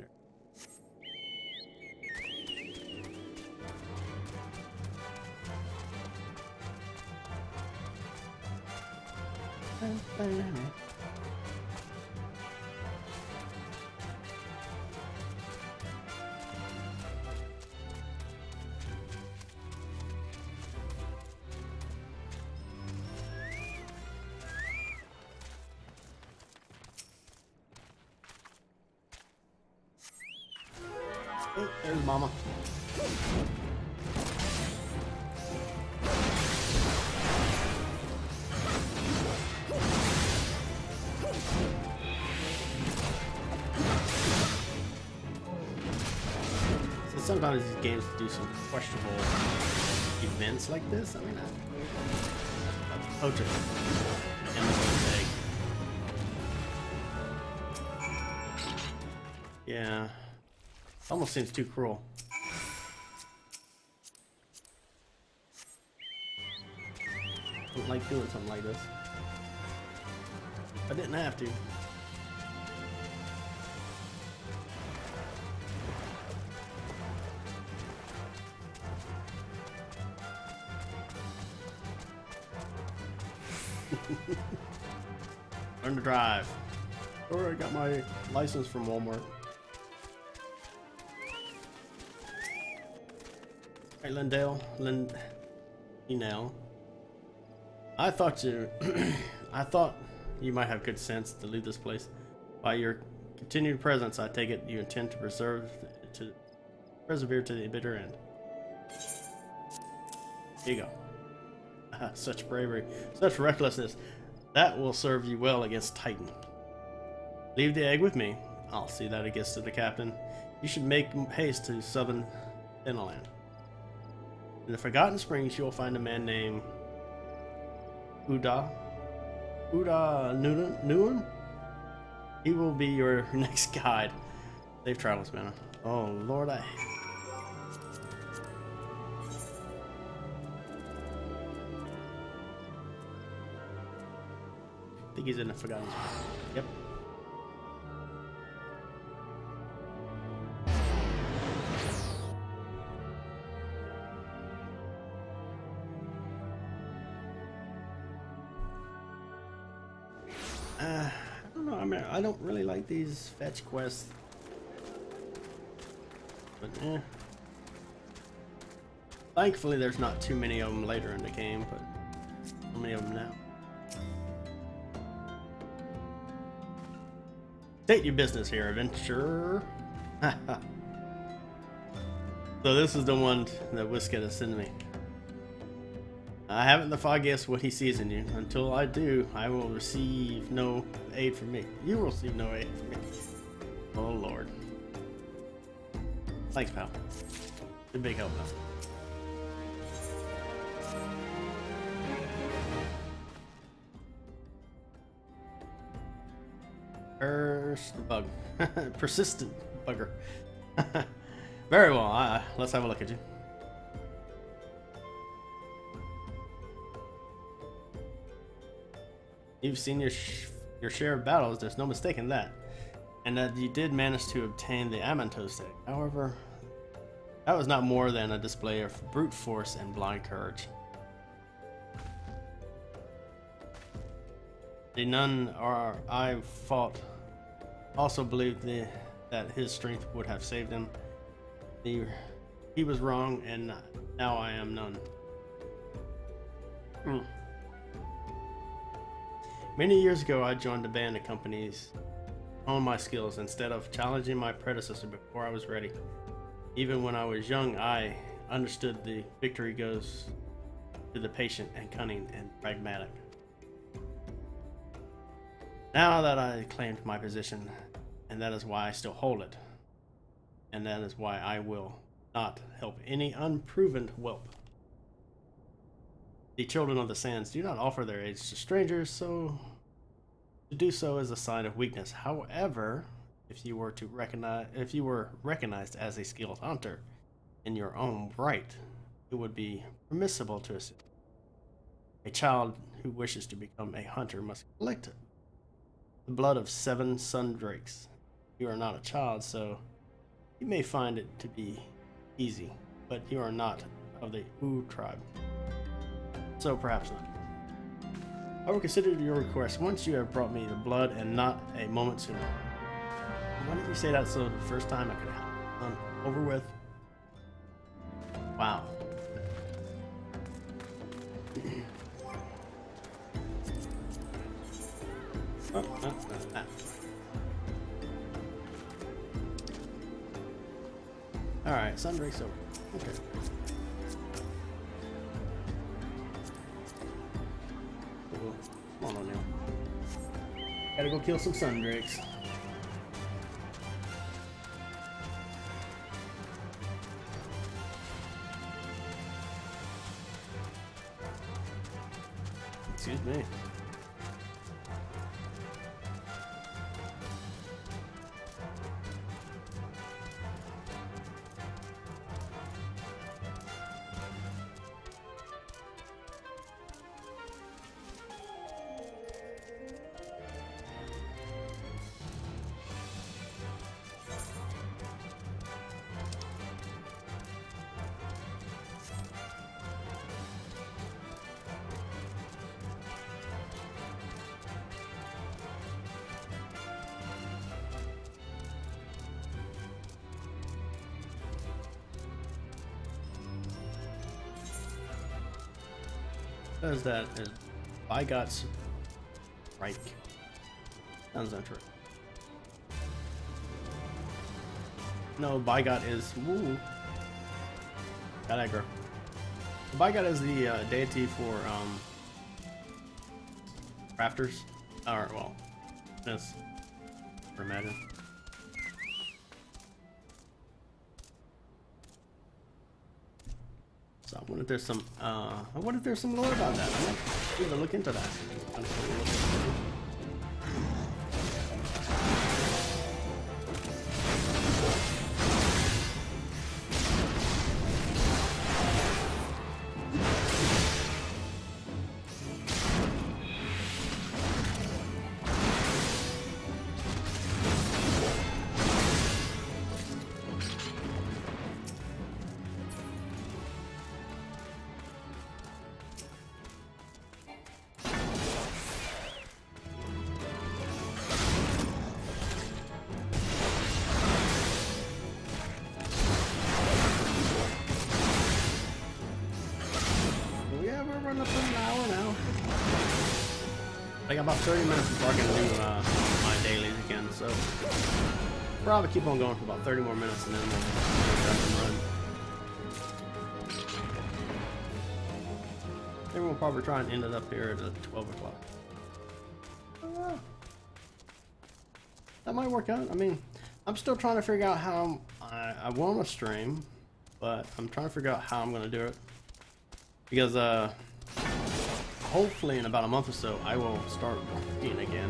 Oh, there's Mama. So sometimes these games do some questionable events like this. I mean, I, poacher. Yeah. Almost seems too cruel. I don't like doing something like this. I didn't have to. Learn to drive. Or I got my license from Walmart. Hey, Lindale, Lind, Enel. I thought you, I thought you might have good sense to leave this place. By your continued presence, I take it you intend to preserve, to persevere to the bitter end. Here you go. Ah, such bravery, such recklessness. That will serve you well against Titan. Leave the egg with me. I'll see that it gets to the captain. You should make haste to southern Thanalan. In the Forgotten Springs, you'll find a man named Uda. Uda Nuan? He will be your next guide. Safe travels, man. Oh, Lord, I... I think he's in the Forgotten Spot. Yep. Uh, I don't know. I mean, I don't really like these fetch quests. But eh. Thankfully, there's not too many of them later in the game, but so many of them now. State your business here, adventurer. So this is the one that Whisket is sending me. I haven't the foggiest what he sees in you. Until I do, I will receive no aid from me. You will receive no aid from me. Oh Lord. Thanks, pal. You're a big help, pal. First bug. Persistent bugger. Very well. Uh, let's have a look at you. You've seen your sh your share of battles. There's no mistaking that, and that you did manage to obtain the Amentos egg. However, that was not more than a display of brute force and blind courage. The none are I fought also believed the, that his strength would have saved him. The, he was wrong, and now I am none. Mm. Many years ago, I joined a band of companies on my skills instead of challenging my predecessor before I was ready. Even when I was young, I understood the victory goes to the patient and cunning and pragmatic. Now that I claimed my position, and that is why I still hold it, and that is why I will not help any unproven whelp. The children of the sands do not offer their aids to strangers, so to do so is a sign of weakness. However, if you were to recognize, if you were recognized as a skilled hunter in your own right, it would be permissible to assist. A child who wishes to become a hunter must collect the blood of seven sundrakes. You are not a child, so you may find it to be easy, but you are not of the U tribe, so perhaps not. I will consider your request once you have brought me the blood and not a moment sooner. Why didn't you say that so the first time I could have done over with? Wow. Oh, no, no, no. Alright, Sundrake's over. Okay. Cool. Come on, O'Neil. Gotta go kill some Sundrakes. Excuse me. Says that is Bygot's right. Sounds not true. No, Bygot is woo. Got aggro. Bygot is the uh, deity for um crafters. Or well, yes. Imagine. So I wonder if there's some, uh, I wonder if there's some lore about that. I might need to look into that. running up to an hour now. I got about thirty minutes before I can do uh, my dailies again, so probably keep on going for about thirty more minutes and then we'll go and run. Then we'll probably try and end it up here at twelve o'clock. Uh, that might work out. I mean, I'm still trying to figure out how I, I want to stream, but I'm trying to figure out how I'm going to do it. Because, uh, hopefully in about a month or so, I will start working again.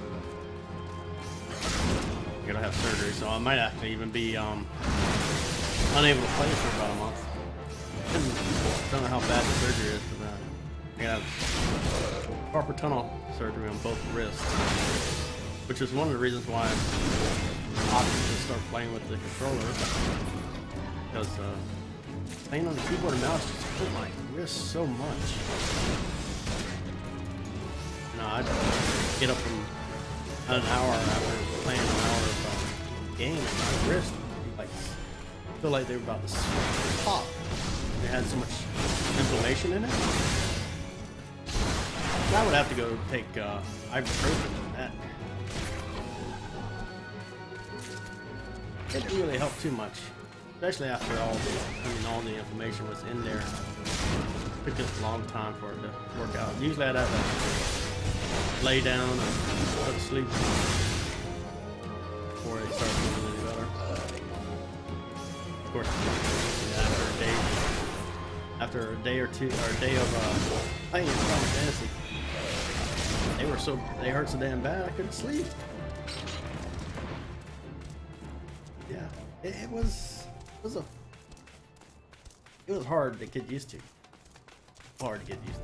I'm gonna have surgery, so I might actually even be um, unable to play for about a month. I don't know how bad the surgery is for that. I gotta have carpal tunnel surgery on both wrists, which is one of the reasons why I'm opting to start playing with the controller. Because uh, playing on the keyboard and mouse just hurt my wrist so much. You know, I'd get up from an hour after playing an hour of uh, game, and my wrist would like feel like they were about to pop. They had so much inflammation in it. I would have to go take uh, ibuprofen for that. It didn't really help too much, especially after all the, I mean, all the inflammation was in there. It took just a long time for it to work out. Usually I'd have to lay down and go to sleep before it starts feeling any better. Of course, after a day, after a day or two, or a day of uh, playing Final Fantasy, they were so, they hurt so damn bad I couldn't sleep. Yeah, it, it was, it was a, it was hard to get used to. Hard to get used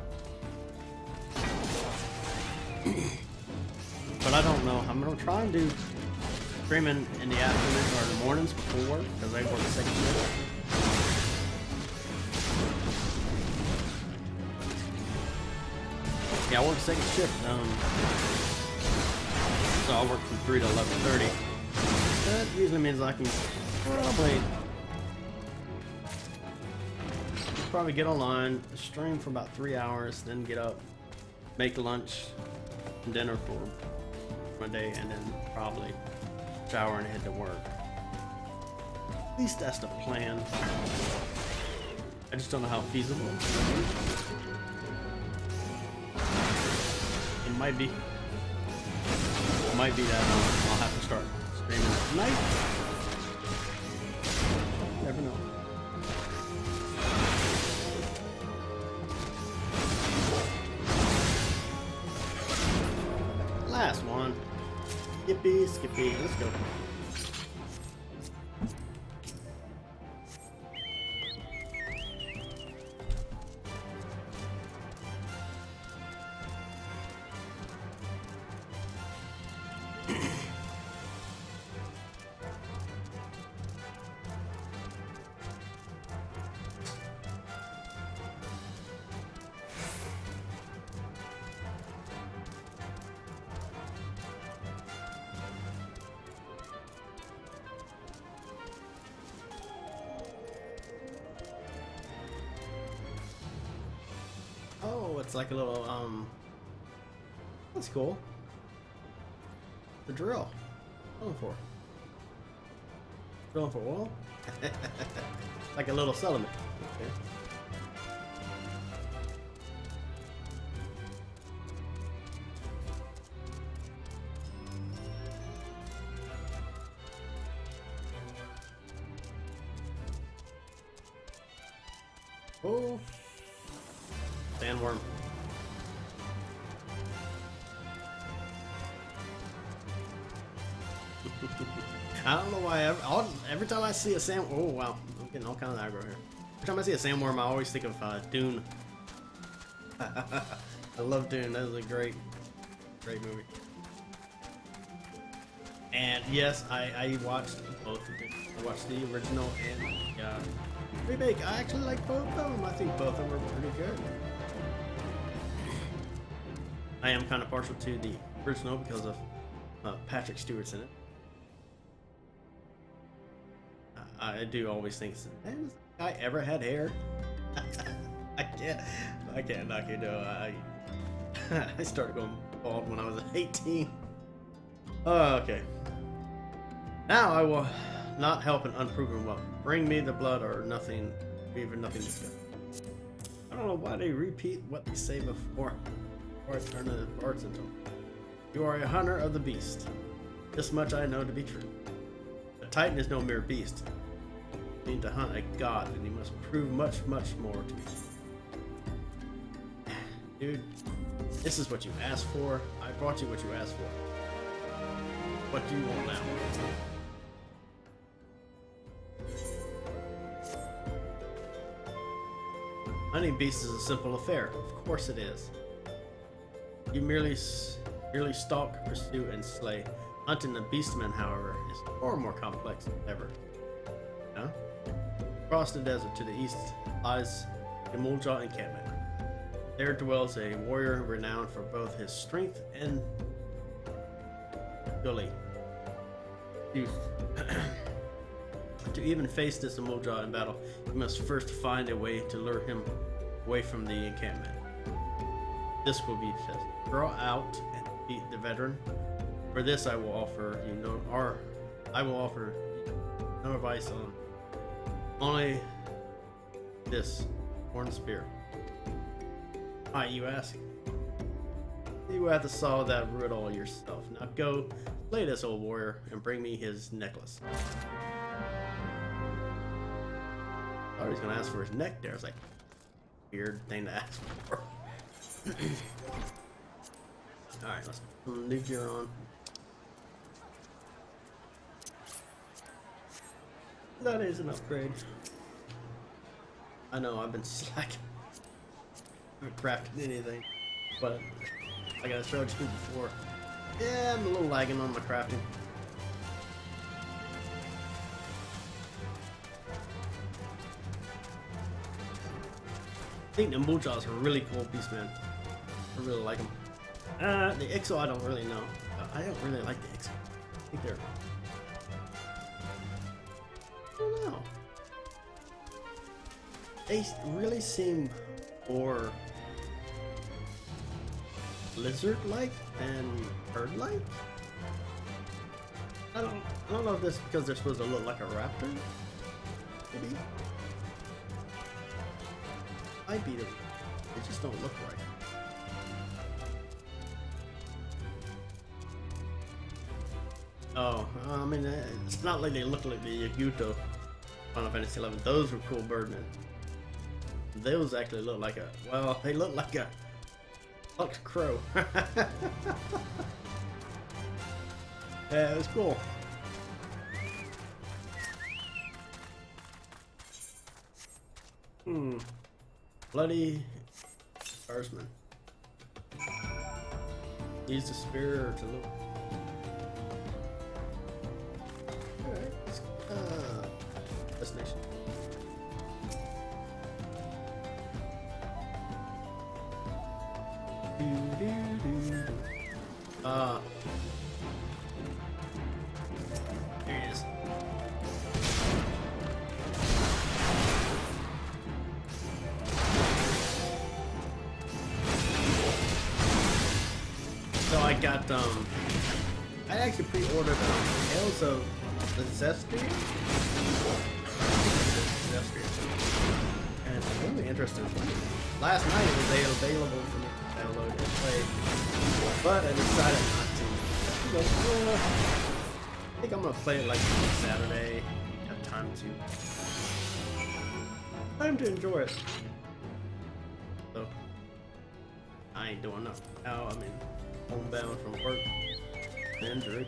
to. But I don't know. I'm gonna try and do streaming in the afternoon or in the mornings before work, because I work a second shift. Yeah, I work second shift. Um, so I work from three to eleven thirty. That usually means I can probably probably get online, stream for about three hours, then get up, make lunch, and dinner for my day, and then probably shower and head to work. At least that's the plan. I just don't know how feasible it is. It might be. It might be that um, I'll have to start streaming at night. Never know. Last one. Skippy, Skippy, let's go. Oh, it's like a little, um, that's cool. The drill. Going for? Drilling for oil? Like a little settlement. Okay. Oh. Sandworm. I don't know why. Every, all, every time I see a sand, oh wow, I'm getting all kinds of aggro here. Every time I see a sandworm, I always think of uh, Dune. I love Dune. That was a great, great movie. And yes, I, I watched both of them. I watched the original and the uh, remake. I actually like both of them. I think both of them are pretty good. I am kind of partial to the original because of uh, Patrick Stewart's in it. I, I do always think, man, has that guy ever had hair? I can't. I can't knock you down. I I started going bald when I was eighteen. Oh, okay. Now I will not help an unproven weapon. Bring me the blood or nothing, even nothing discovered. I don't know why they repeat what they say before, before I turn the parts into them. You are a hunter of the beast. This much I know to be true. A titan is no mere beast. You need to hunt a god, and you must prove much, much more to me. Dude, this is what you asked for. I brought you what you asked for. What do you want now? Hunting beasts is a simple affair. Of course it is. You merely, merely stalk, pursue, and slay. Hunting the beastmen, however, is far more complex than ever. Huh? Across the desert to the east lies the Muljaw encampment. There dwells a warrior renowned for both his strength and ability. To, to even face this Muljaw in battle, you must first find a way to lure him away from the encampment. This will be the test. Draw out and beat the veteran. For this, I will offer you no, or I will offer no advice on only this horn spear. Why, you ask? You will have to solve that riddle yourself. Now go, slay this old warrior, and bring me his necklace. I thought he was gonna ask for his neck there. It's like weird thing to ask for. Alright, let's put new gear on. That is an upgrade. I know I've been slacking. I haven't crafted anything, but like I showed you before, yeah, I'm a little lagging on my crafting. I think the Muljaws are really cool beastmen. I really like them. Uh, the Ixo I don't really know. I don't really like the Ixo. I think they're... I don't know. They really seem more lizard-like and bird-like. I don't. I don't know if this is because they're supposed to look like a raptor. Maybe. I beat them. They just don't look right. Oh, I mean, it's not like they look like the Yaguto Final Fantasy eleven. Those were cool birdmen. Those actually look like a, well, they look like a plucked crow. Yeah, it was cool. Hmm. Bloody Guardsman. Use the spear to look. Alright, let's uh destination. Do, do, do. Uh there it is. So I got um I actually pre-ordered um, Tales of the Zestiria. And it's really interesting. Last night it was available for me to download and play, but I decided not to. But, uh, I think I'm gonna play it like Saturday. Have time to time to enjoy it. So I ain't doing nothing. Now I'm in homebound from work. Injury.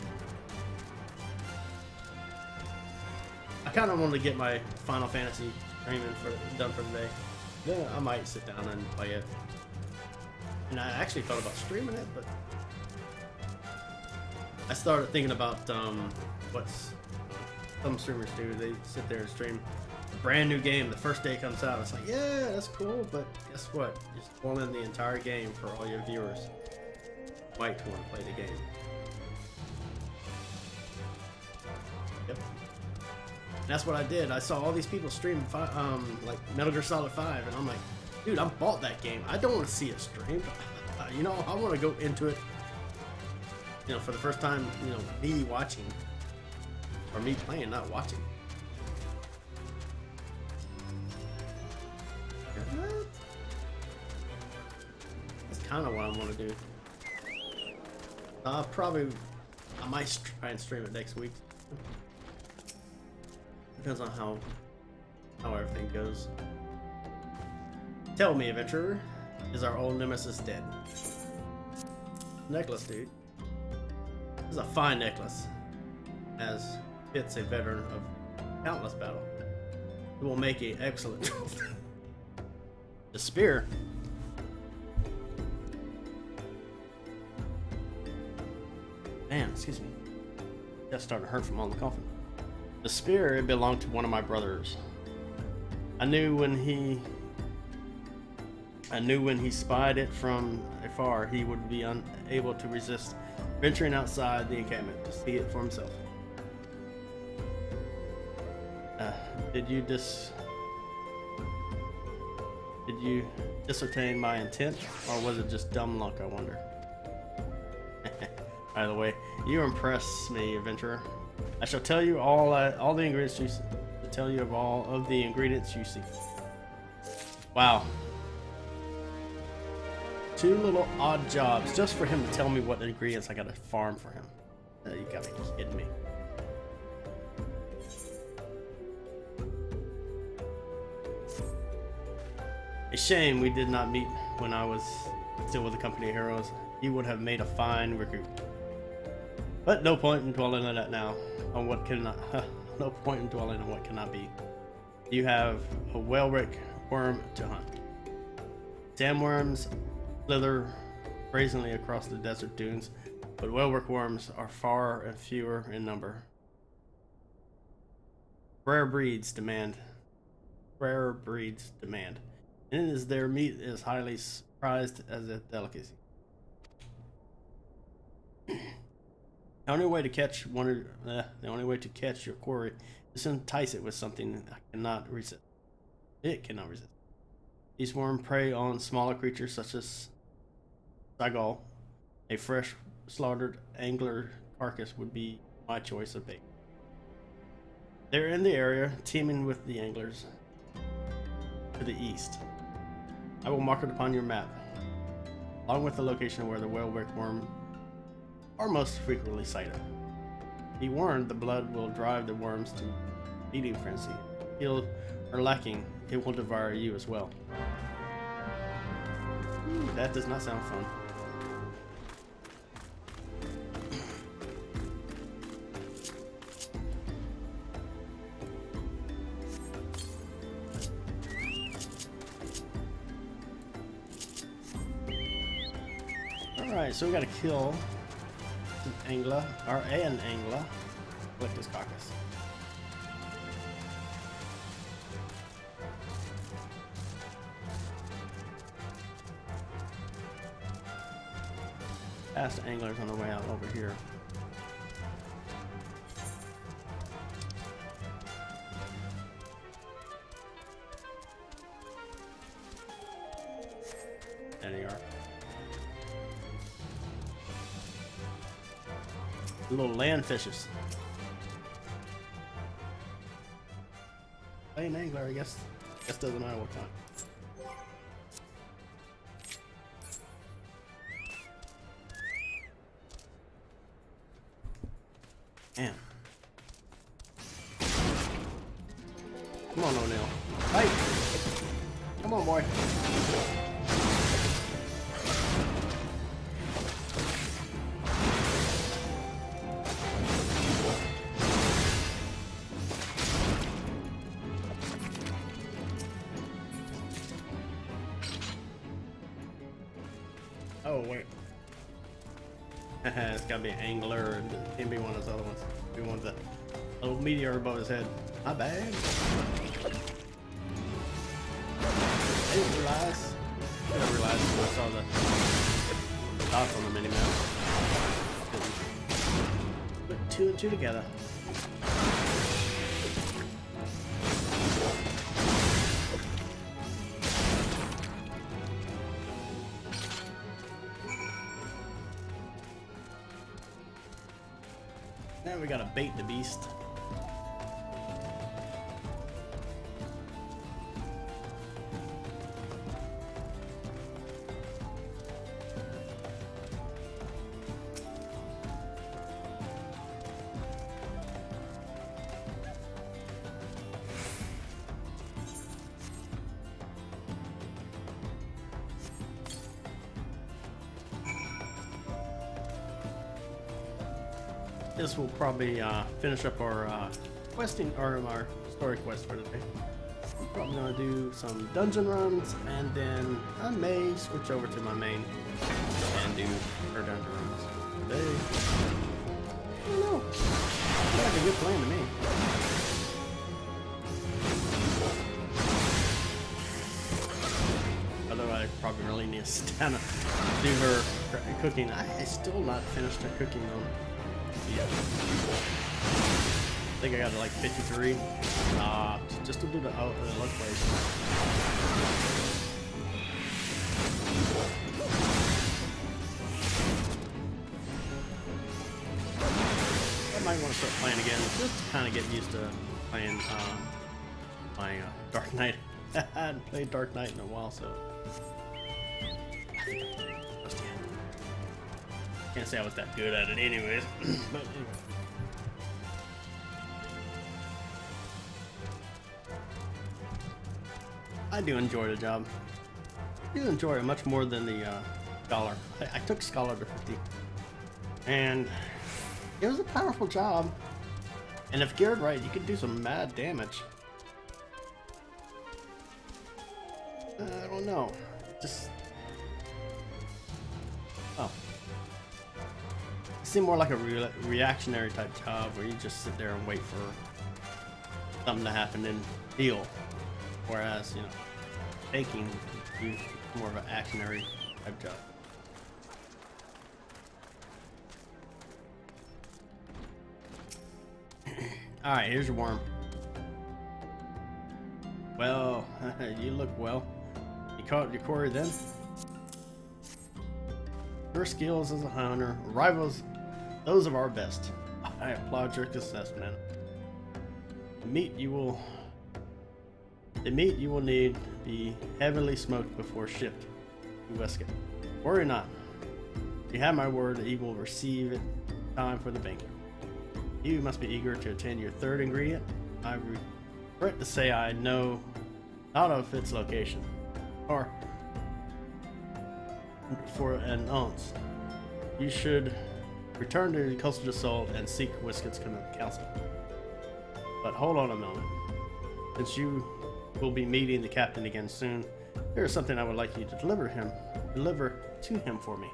I kind of wanted to get my Final Fantasy streaming for done for the day. Then I might sit down and play it. And I actually thought about streaming it, but I started thinking about um, what's some streamers do. They sit there and stream a brand new game the first day it comes out. It's like, yeah, that's cool, but guess what? You're spoiling the entire game for all your viewers. Might want to play the game. Yep. That's what I did. I saw all these people stream fi um, like Metal Gear Solid five, and I'm like, dude, I bought that game. I don't want to see it streamed. Uh, you know, I want to go into it, you know, for the first time, you know, me watching. Or me playing, not watching. What? That's kind of what I want to do. Uh, probably, I might try and stream it next week. Depends on how, how everything goes. Tell me, adventurer, is our old nemesis dead? Necklace, dude. This is a fine necklace, as fits a veteran of countless battle. It will make an excellent trophy. The spear. Man, excuse me. That started to hurt from all the coughing. The spear, it belonged to one of my brothers. I knew when he I knew when he spied it from afar, he would be unable to resist venturing outside the encampment to see it for himself. Uh, did you dis did you ascertain my intent, or was it just dumb luck, I wonder? By the way, you impress me, adventurer. I shall tell you all uh, all the ingredients you see. Tell you of all of the ingredients you see. Wow. Two little odd jobs just for him to tell me what ingredients I gotta farm for him. Uh, you gotta be kidding me. A shame we did not meet when I was still with the company of heroes. You would have made a fine recruit. But no point in dwelling on that now. On what cannot, no point in dwelling on what cannot be. You have a Welric worm to hunt. Sandworms slither brazenly across the desert dunes, but Welric worms are far and fewer in number. Rare breeds demand. Rare breeds demand. And it is their meat is highly prized as a delicacy. The only way to catch one, of, uh, the only way to catch your quarry is to entice it with something I cannot resist. It cannot resist. These worms prey on smaller creatures such as Sagal. A fresh slaughtered angler carcass would be my choice of bait. They're in the area, teeming with the anglers to the east. I will mark it upon your map, along with the location where the Welric worm are most frequently sighted. Be warned, the blood will drive the worms to eating frenzy. Healed or lacking, it will devour you as well. Ooh, that does not sound fun. Alright, so we gotta kill an angler, or an angler, collect his carcass. Past anglers on the way out over here. There you are. Little land fishes. Plain angler, I guess. Guess doesn't matter what kind. Man. Come on, O'Neill. Hey! Come on, boy. Oh, wait. It's gotta be an angler, and it can't be one of those other ones. Be one of the little meteor above his head. My bad. I didn't realize. I didn't realize until I saw the dots on the mini map. Put two and two together. Now we gotta bait the beast. This will probably uh, finish up our uh, questing or our story quest for today. I'm probably gonna do some dungeon runs, and then I may switch over to my main and do her dungeon runs today. I don't know. Sounds like a good plan to me. Although I probably really need to sit down and do her cooking. I still not finished her cooking though. Yeah. I think I got to like fifty-three. Uh, just to do the, oh, the look place. I might want to start playing again, just to kind of get used to playing uh, playing uh, Dark Knight. I hadn't played Dark Knight in a while, so I think I'm pretty rusty. Can't say I was that good at it anyways. But anyway. I do enjoy the job. I do enjoy it much more than the uh, Scholar. I, I took Scholar to fifty. And it was a powerful job. And if geared right, you could do some mad damage. Uh, I don't know. Just... Oh. It seemed more like a re reactionary type job where you just sit there and wait for something to happen and heal. Whereas, you know, taking is more of an actionary type job. Alright, here's your worm. Well, you look well. You caught your quarry then? Your skills as a hunter rivals those of our best. I applaud your assessment. The meat you will the meat you will need be heavily smoked before shipped to Westgate. Worry not. You have my word that you will receive it in time for the banquet. You must be eager to attend your third ingredient. I regret to say I know not of its location, or for an ounce. You should return to Coastal Assault and seek Westgate's counsel. But hold on a moment. Since you will be meeting the captain again soon, there is something I would like you to deliver him, deliver to him for me.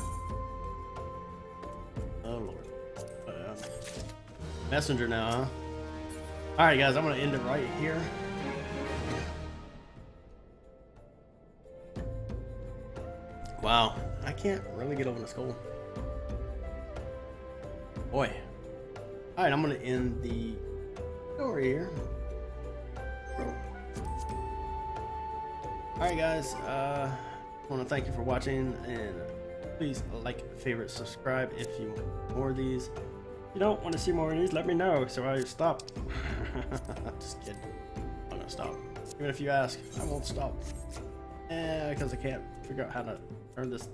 Oh Lord. Uh, messenger now, huh? Alright guys, I'm gonna end it right here. Wow, I can't really get over the skull. Boy. Alright, I'm gonna end the story here. Alright guys, uh, I want to thank you for watching, and please like, favorite, subscribe if you want more of these. If you don't want to see more of these, let me know so I stop. Just kidding. I'm gonna stop. Even if you ask, I won't stop. Eh, because I can't figure out how to turn this.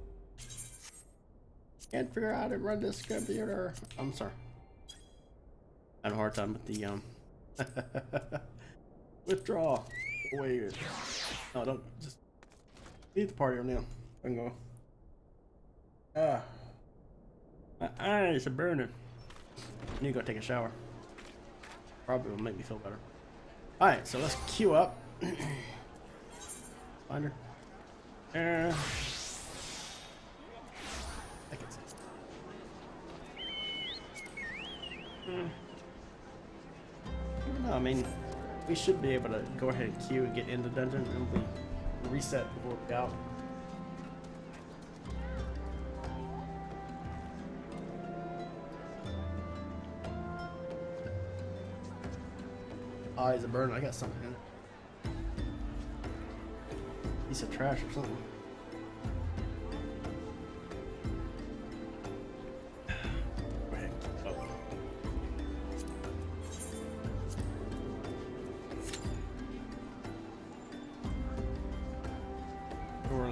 Can't figure out how to run this computer. I'm sorry. I had a hard time with the um withdraw. Wait. No, don't just leave the party now. I can go. Ah, my eyes are burning. I need to go take a shower. Probably will make me feel better. All right, so let's queue up. Find her. Uh, I can see. Hmm. No, I mean, we should be able to go ahead and queue and get in the dungeon, and we reset before we go out. Eyes are burning. I got something in it. Piece of trash or something. Go ahead and keep it up.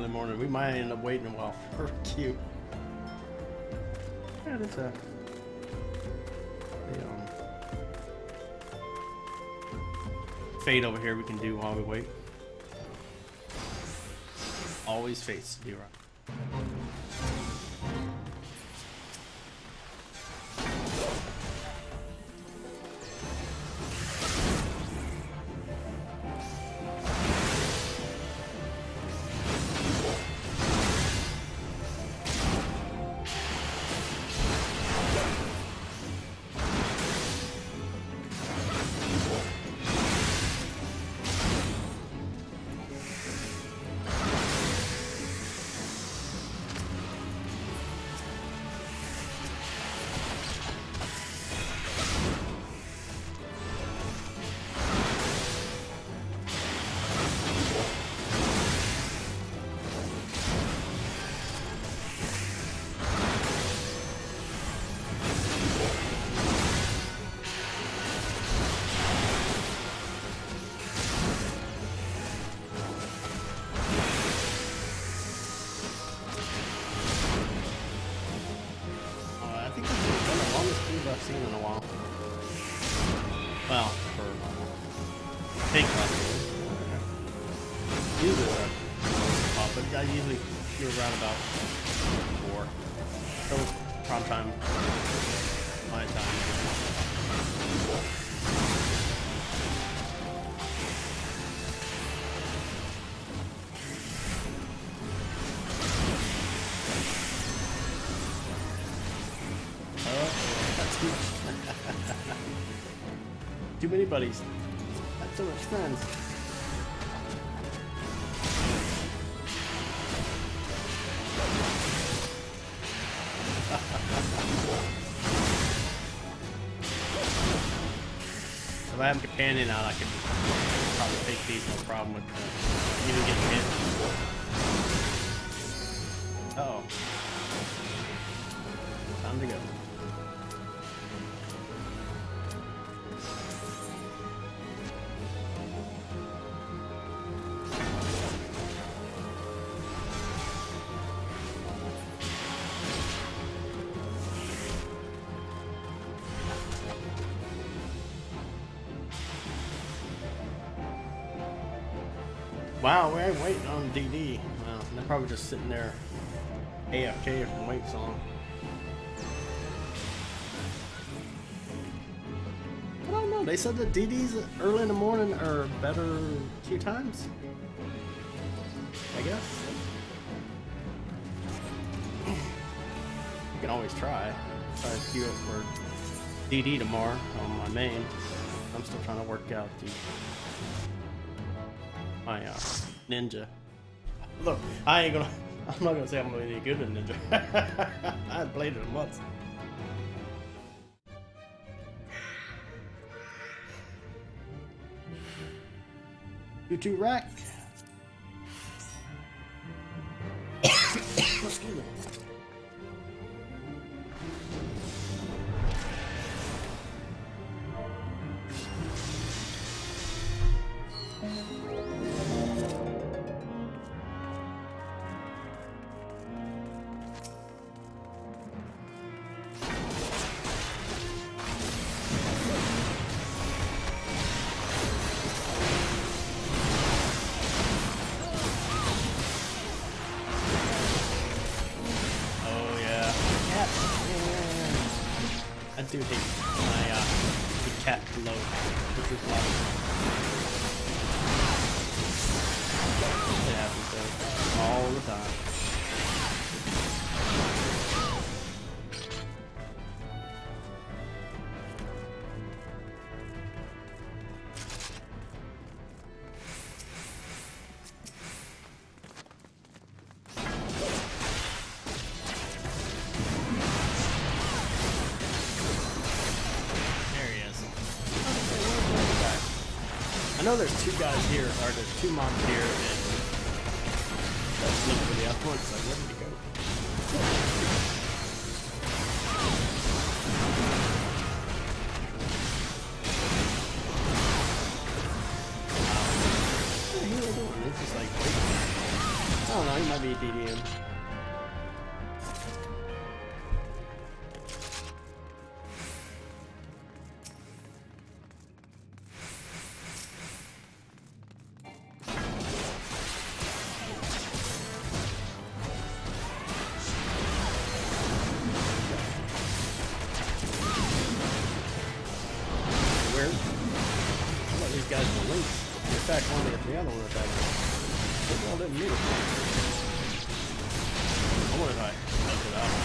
morning. We might end up waiting a while for a queue. Yeah, that's a... a um, fade over here we can do while we wait. Always face to be right. I've seen in a while. Well, for pink costumes. Usually it's a pop, but I usually do around about four. So prime time, my time. Too many buddies. Not so much friends. If I have a companion out, I could probably take these, no problem with uh, even getting hit. Uh oh. Time to go. Wow, we're waiting on D D. Wow, they're probably just sitting there A F K from wait so long. I don't know. They said that D Ds early in the morning are better queue times. I guess. You can always try. Try to queue up for D D tomorrow on my main. I'm still trying to work out the my uh, ninja. Look, I ain't gonna. I'm not gonna say I'm really good at ninja. I haven't played it in months. two two rack. Excuse me. I do hate my uh, the cat load. This is loud. It happens though, all the time. I know there's two guys here, or there's two mobs here, and let's look for the other one, so where did he go? What the hell are they doing? They're just like waiting. don't know, he might be D D M. Weird. I thought these guys were linked. In fact, one of the other one attacked me. They all didn't move. I wonder if I left it out.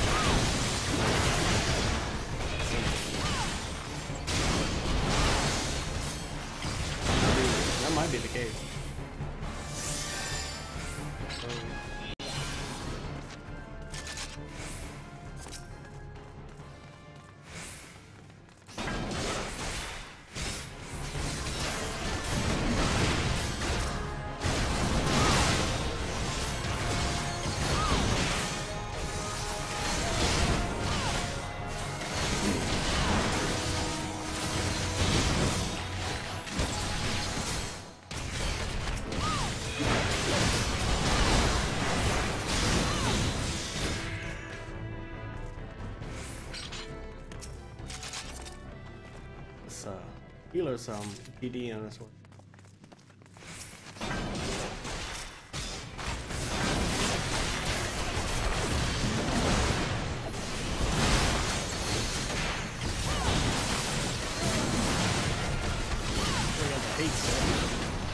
That might be the case. Um, Uh, healer some D D on this one. We got the hate set.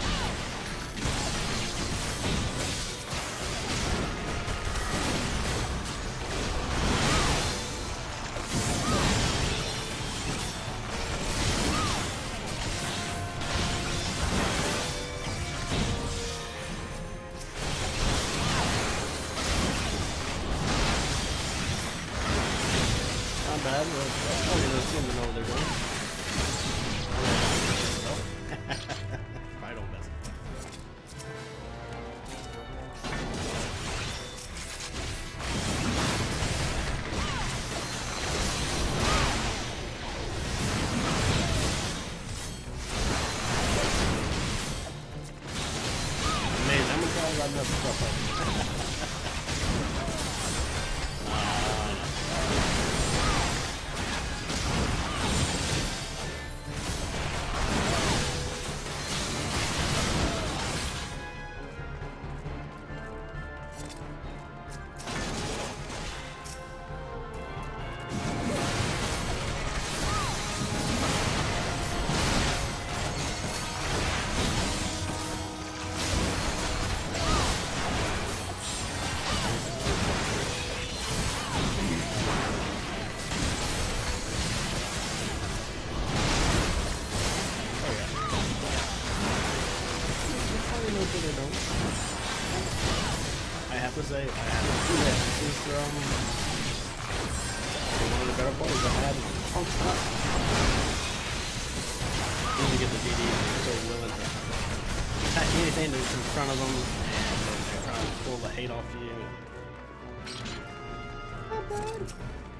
Not bad, but I don't even seem to know what they're doing. I don't mess. Amazing, how many times I've messed stuff up. I have to say, I have to see that this is from one of the better players I had on top. Need to get the D D, they're so willing to attack anything that's in front of them, and they're trying to pull the hate off you. Not bad.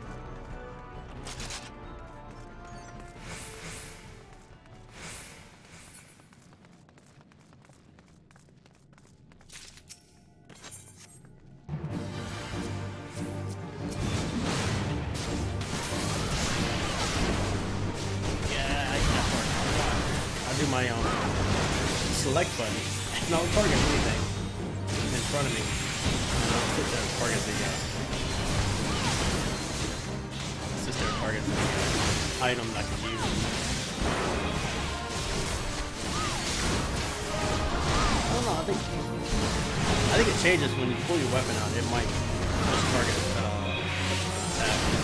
Do my um, select button, and I'll target anything in front of me, and I'll sit there and target the uh, sit there and target the uh, item that I can use. I don't know. I think I think it changes when you pull your weapon out. It might just target uh, attack.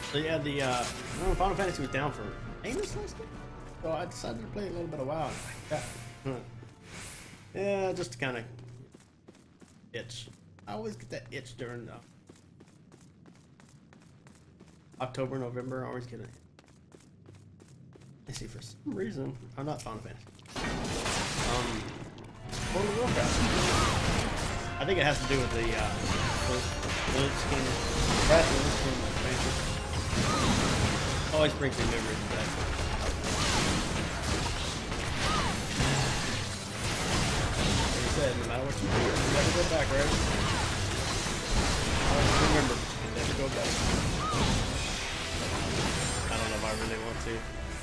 So yeah, the uh, no, Final Fantasy was down for Amos last week, so I decided to play a little bit of WoW. Yeah, yeah, just to kind of itch. I always get that itch during uh, October, November. I always get it. I see for some reason I'm not Final Fantasy. Um, World of Warcraft. I think it has to do with the uh, Lich King, Wrath of Lich King expansion. Always brings me memories of that. Like I said, no matter what you do, you never go back, right? Always remember, you never go back. I don't know if I really want to.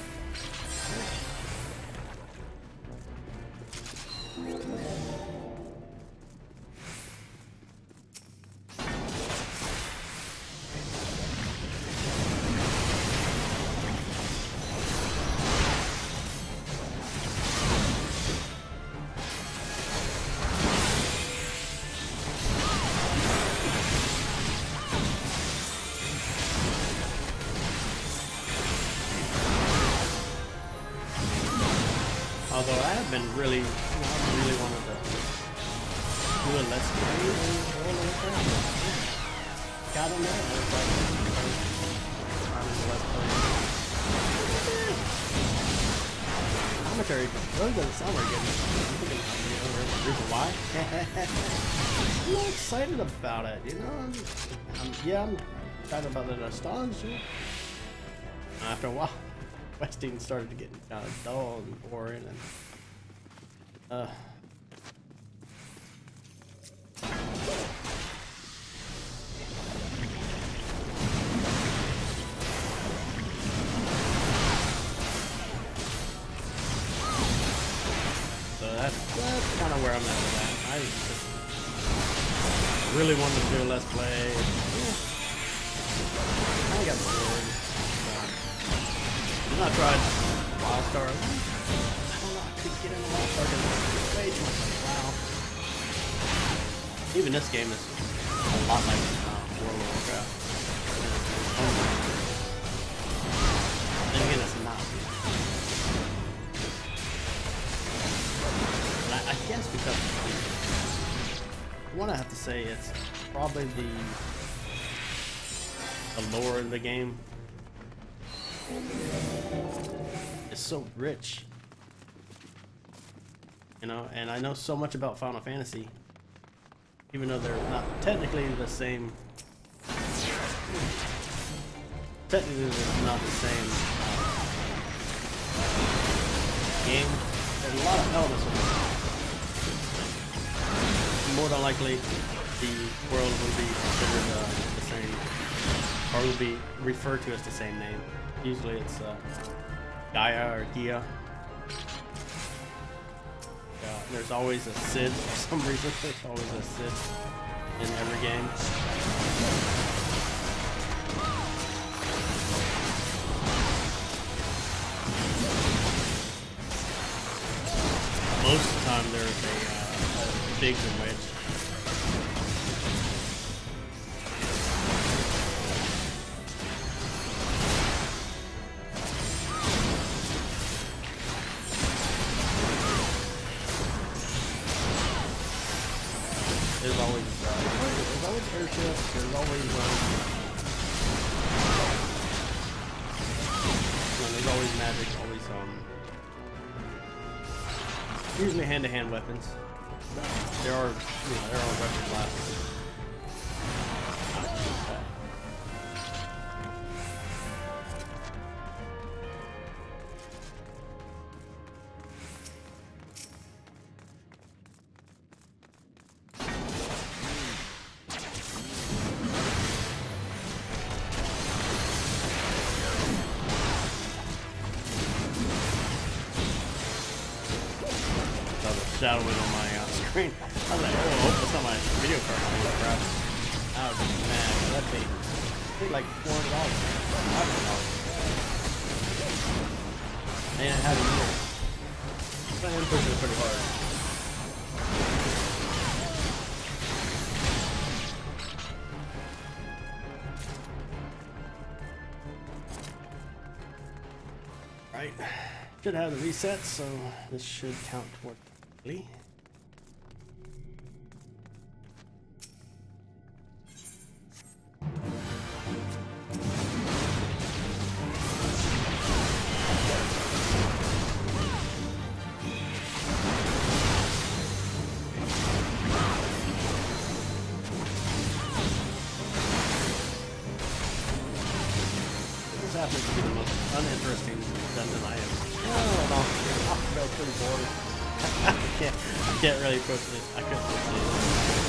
Although I have been really, you know, I really wanted to do a Let's Play in World of Warcraft. Got on that, I was like, I'm in the Let's Play. Commentary really doesn't sound very good. I'm thinking, you know, there's a reason why. I'm not excited about it, you know? I'm, I'm, yeah, I'm excited about the nostalgia. After a while, questing started to get kind of dull and boring, and uh so that's that's kind of where I'm at with that. I just really wanted to do a Let's Play. Yeah. I got bored. I've not tried Wildstar. I don't know, I couldn't get into Wildstar because it's way too much. Wow. Even this game is a lot like um, World of Warcraft. Then again, it's not. And I, I guess because what I have to say, it's probably the the lore in the game. It's so rich, you know, and I know so much about Final Fantasy, even though they're not technically the same. Technically, they're not the same uh, game. There's a lot of elements of it. More than likely, the world will be considered uh, the same, or will be referred to as the same name. Usually it's uh, Gaia or Gia. Uh, there's always a Cid for some reason. There's always a Cid in every game. Most of the time there's a, uh, a Biggs and Wedge. There's always, uh, there's always airships, there's always, um, you know, there's always magic, always, um, usually hand-to-hand weapons. There are, you know, there are weapon classes. Shadowing on my uh, screen. I was like, oh, I hope that's not my video card. Holy crap. I was like, man, that thing paid like four hundred dollars. five hundred dollars. And it had a year. So I'm pushing it pretty hard. Right. Should have the reset, so this should count towards me. This happens to be the most uninteresting dungeon I have. Oh, no, I'm no, pretty bored. I can't, I can't really push it. I couldn't push it.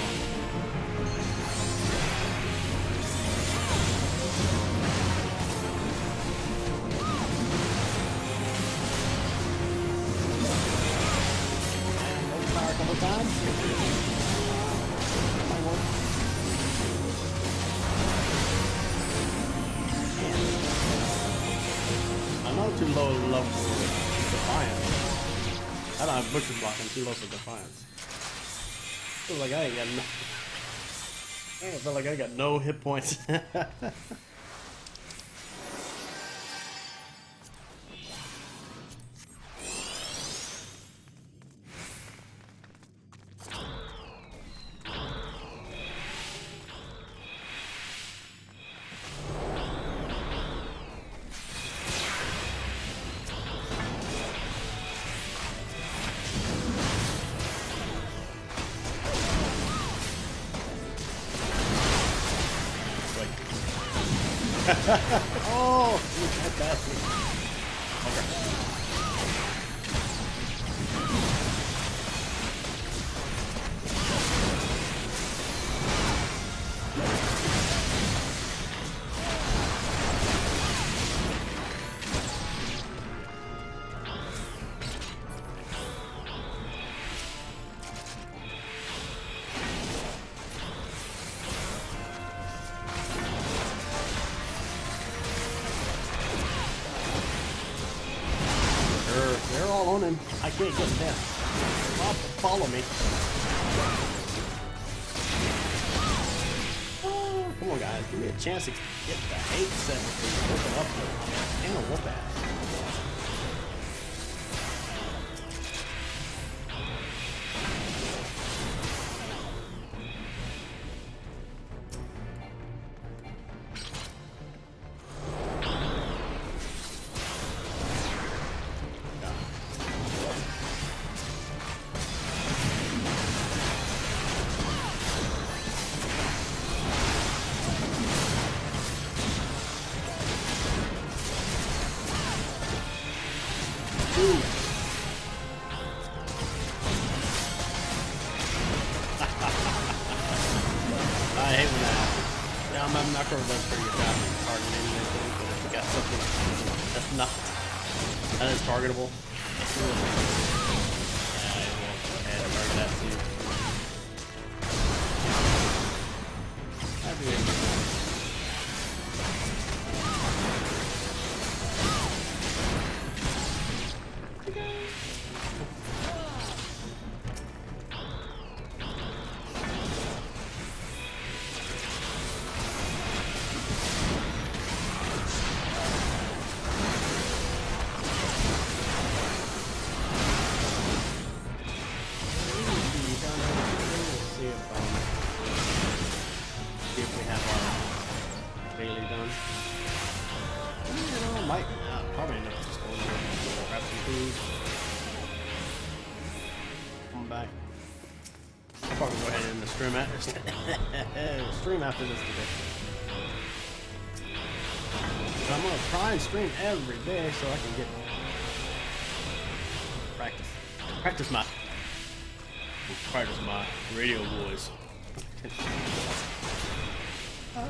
A couple times. Might work. I'm not too low level for Defiance. I don't have Butcher Block, I'm too low for Defiance. I feel like I ain't got no... I feel like I got no hit points. Oh, you got me. Okay. They're all on him. I can't get him down. Stop, follow me. Oh, come on, guys. Give me a chance to get the eight seven. Open up there. And a whoop ass. I hate when that happens. Yeah, I'm, I'm not going to run for your job targeting anything, but if you got something that's not, that is targetable, yeah, I will go ahead and target that too. That'd be it. Might uh, probably end up just going to grab some food. Come back. I'll probably go ahead and end the stream after stream after this today. So I'm gonna try and stream every day so I can get practice. Practice my practice my radio voice. uh,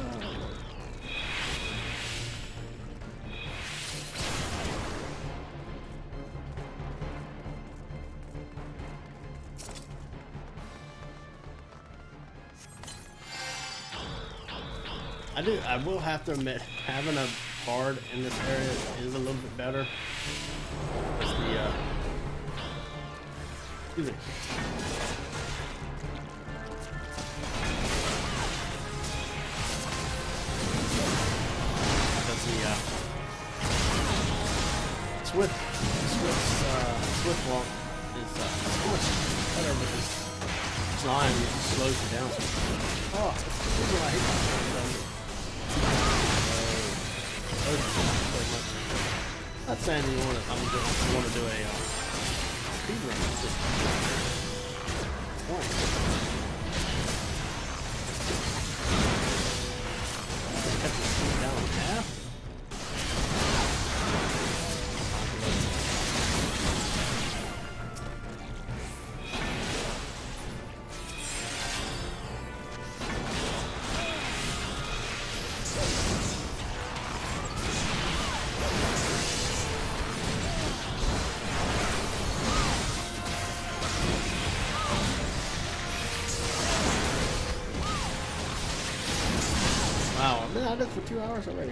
I do. I will have to admit, having a bard in this area is a little bit better. It's the, uh, excuse me. That's the, uh, Swift, Swift's, uh, Swift walk is uh, so much better with this slime. It just slows you down. So, oh, that's the reason I hate my slime. So, so much. Not saying you want to. I'm going to want to do a uh, speed run. It's just boring. Cut the speed down in half. Wow, I've been at it for two hours already.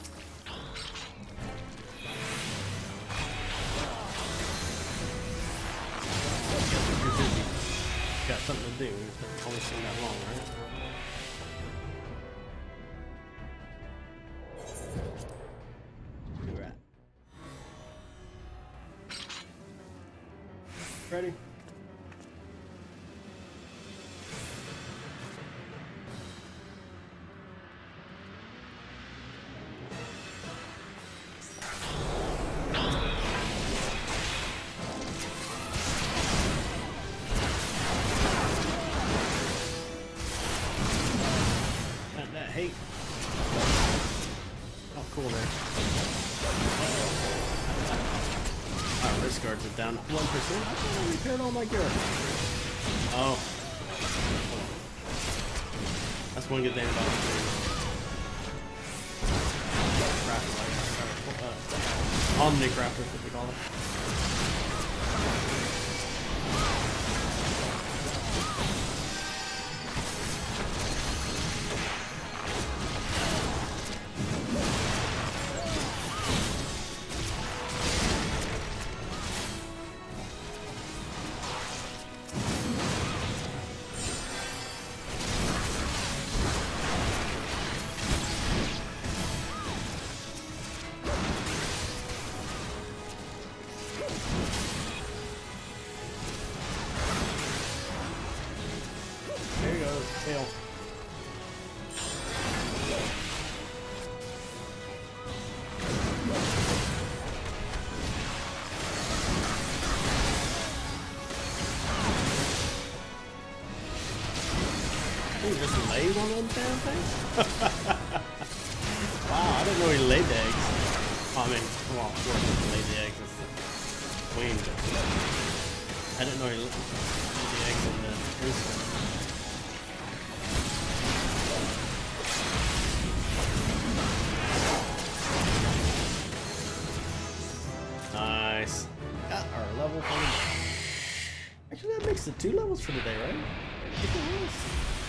You're busy. Got something to do. It's only seen that long, right? Where you at? Ready? Hate. Oh, cool there. Our wrist guards are down one percent. I think I repaired all my gear. Oh. That's one good thing about it. Uh, Omni Crafter, what we call it. There you go, tail. He just laid on them damn thing? Wow, I didn't know he laid the eggs. Oh, I mean, well, of course he laid the eggs. It's the queen, but I didn't know he laid the eggs in the instant. Nice. Got our level for the... Actually, that makes it two levels for the day, right? I think it was.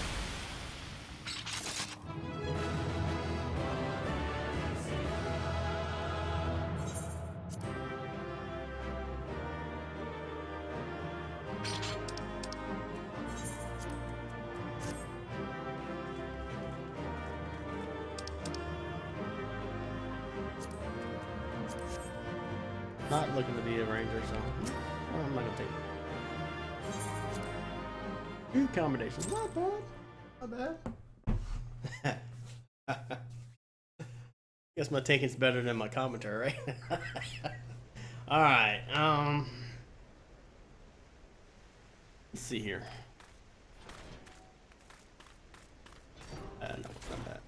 Not looking to be a ranger, so well, I'm not gonna take it. Two accommodations, not bad, not bad. Guess my taking's better than my commentary, right? All right, um, let's see here. Uh, no, it's not bad.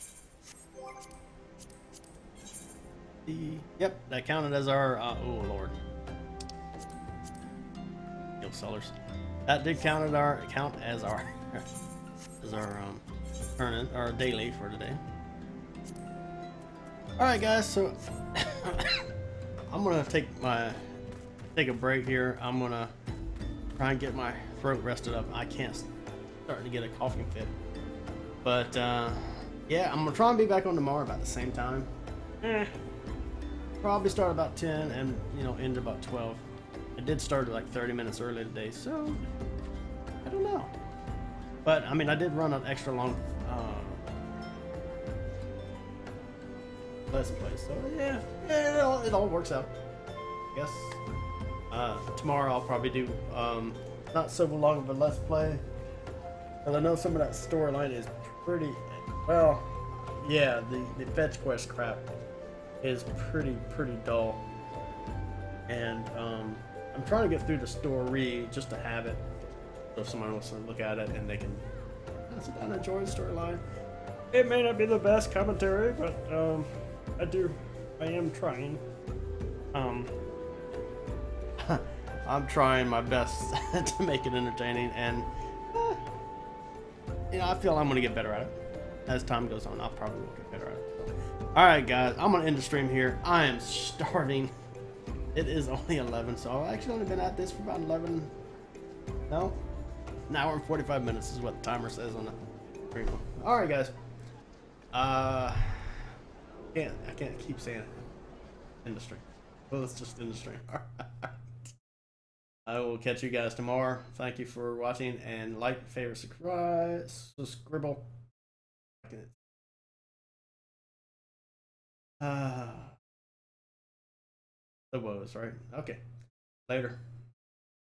Yep, that counted as our, uh, oh lord. Yo, sellers. That did count as our, count as our, as our, um, turn our daily for today. Alright guys, so, I'm gonna take my, take a break here. I'm gonna try and get my throat rested up. I can't, start to get a coughing fit. But, uh, yeah, I'm gonna try and be back on tomorrow about the same time. Eh. Probably start about ten and, you know, end about twelve. I did start like thirty minutes early today, so I don't know. But I mean, I did run an extra long uh, Let's Play, so yeah, yeah, it all, it all works out. I guess. Uh, tomorrow I'll probably do um, not so long of a let's play. And I know some of that storyline is pretty, well, yeah, the, the fetch quest crap is pretty, pretty dull. And um, I'm trying to get through the story just to have it. So if someone wants to look at it and they can sit down and enjoy the storyline. It may not be the best commentary, but um, I do, I am trying. Um, I'm trying my best to make it entertaining, and eh, you know, I feel I'm gonna get better at it as time goes on. I'll probably will get better at it. So. All right, guys, I'm gonna end the stream here. I am starving. It is only eleven, so I've actually only been at this for about eleven. No, an hour and forty-five minutes is what the timer says on the screen. All right, guys. Uh, can't I can't keep saying it. End the stream. Well, it's just end the stream. All right. I will catch you guys tomorrow. Thank you for watching, and like, favorite, subscribe, scribble. Uh, the woes, right? Okay. Later.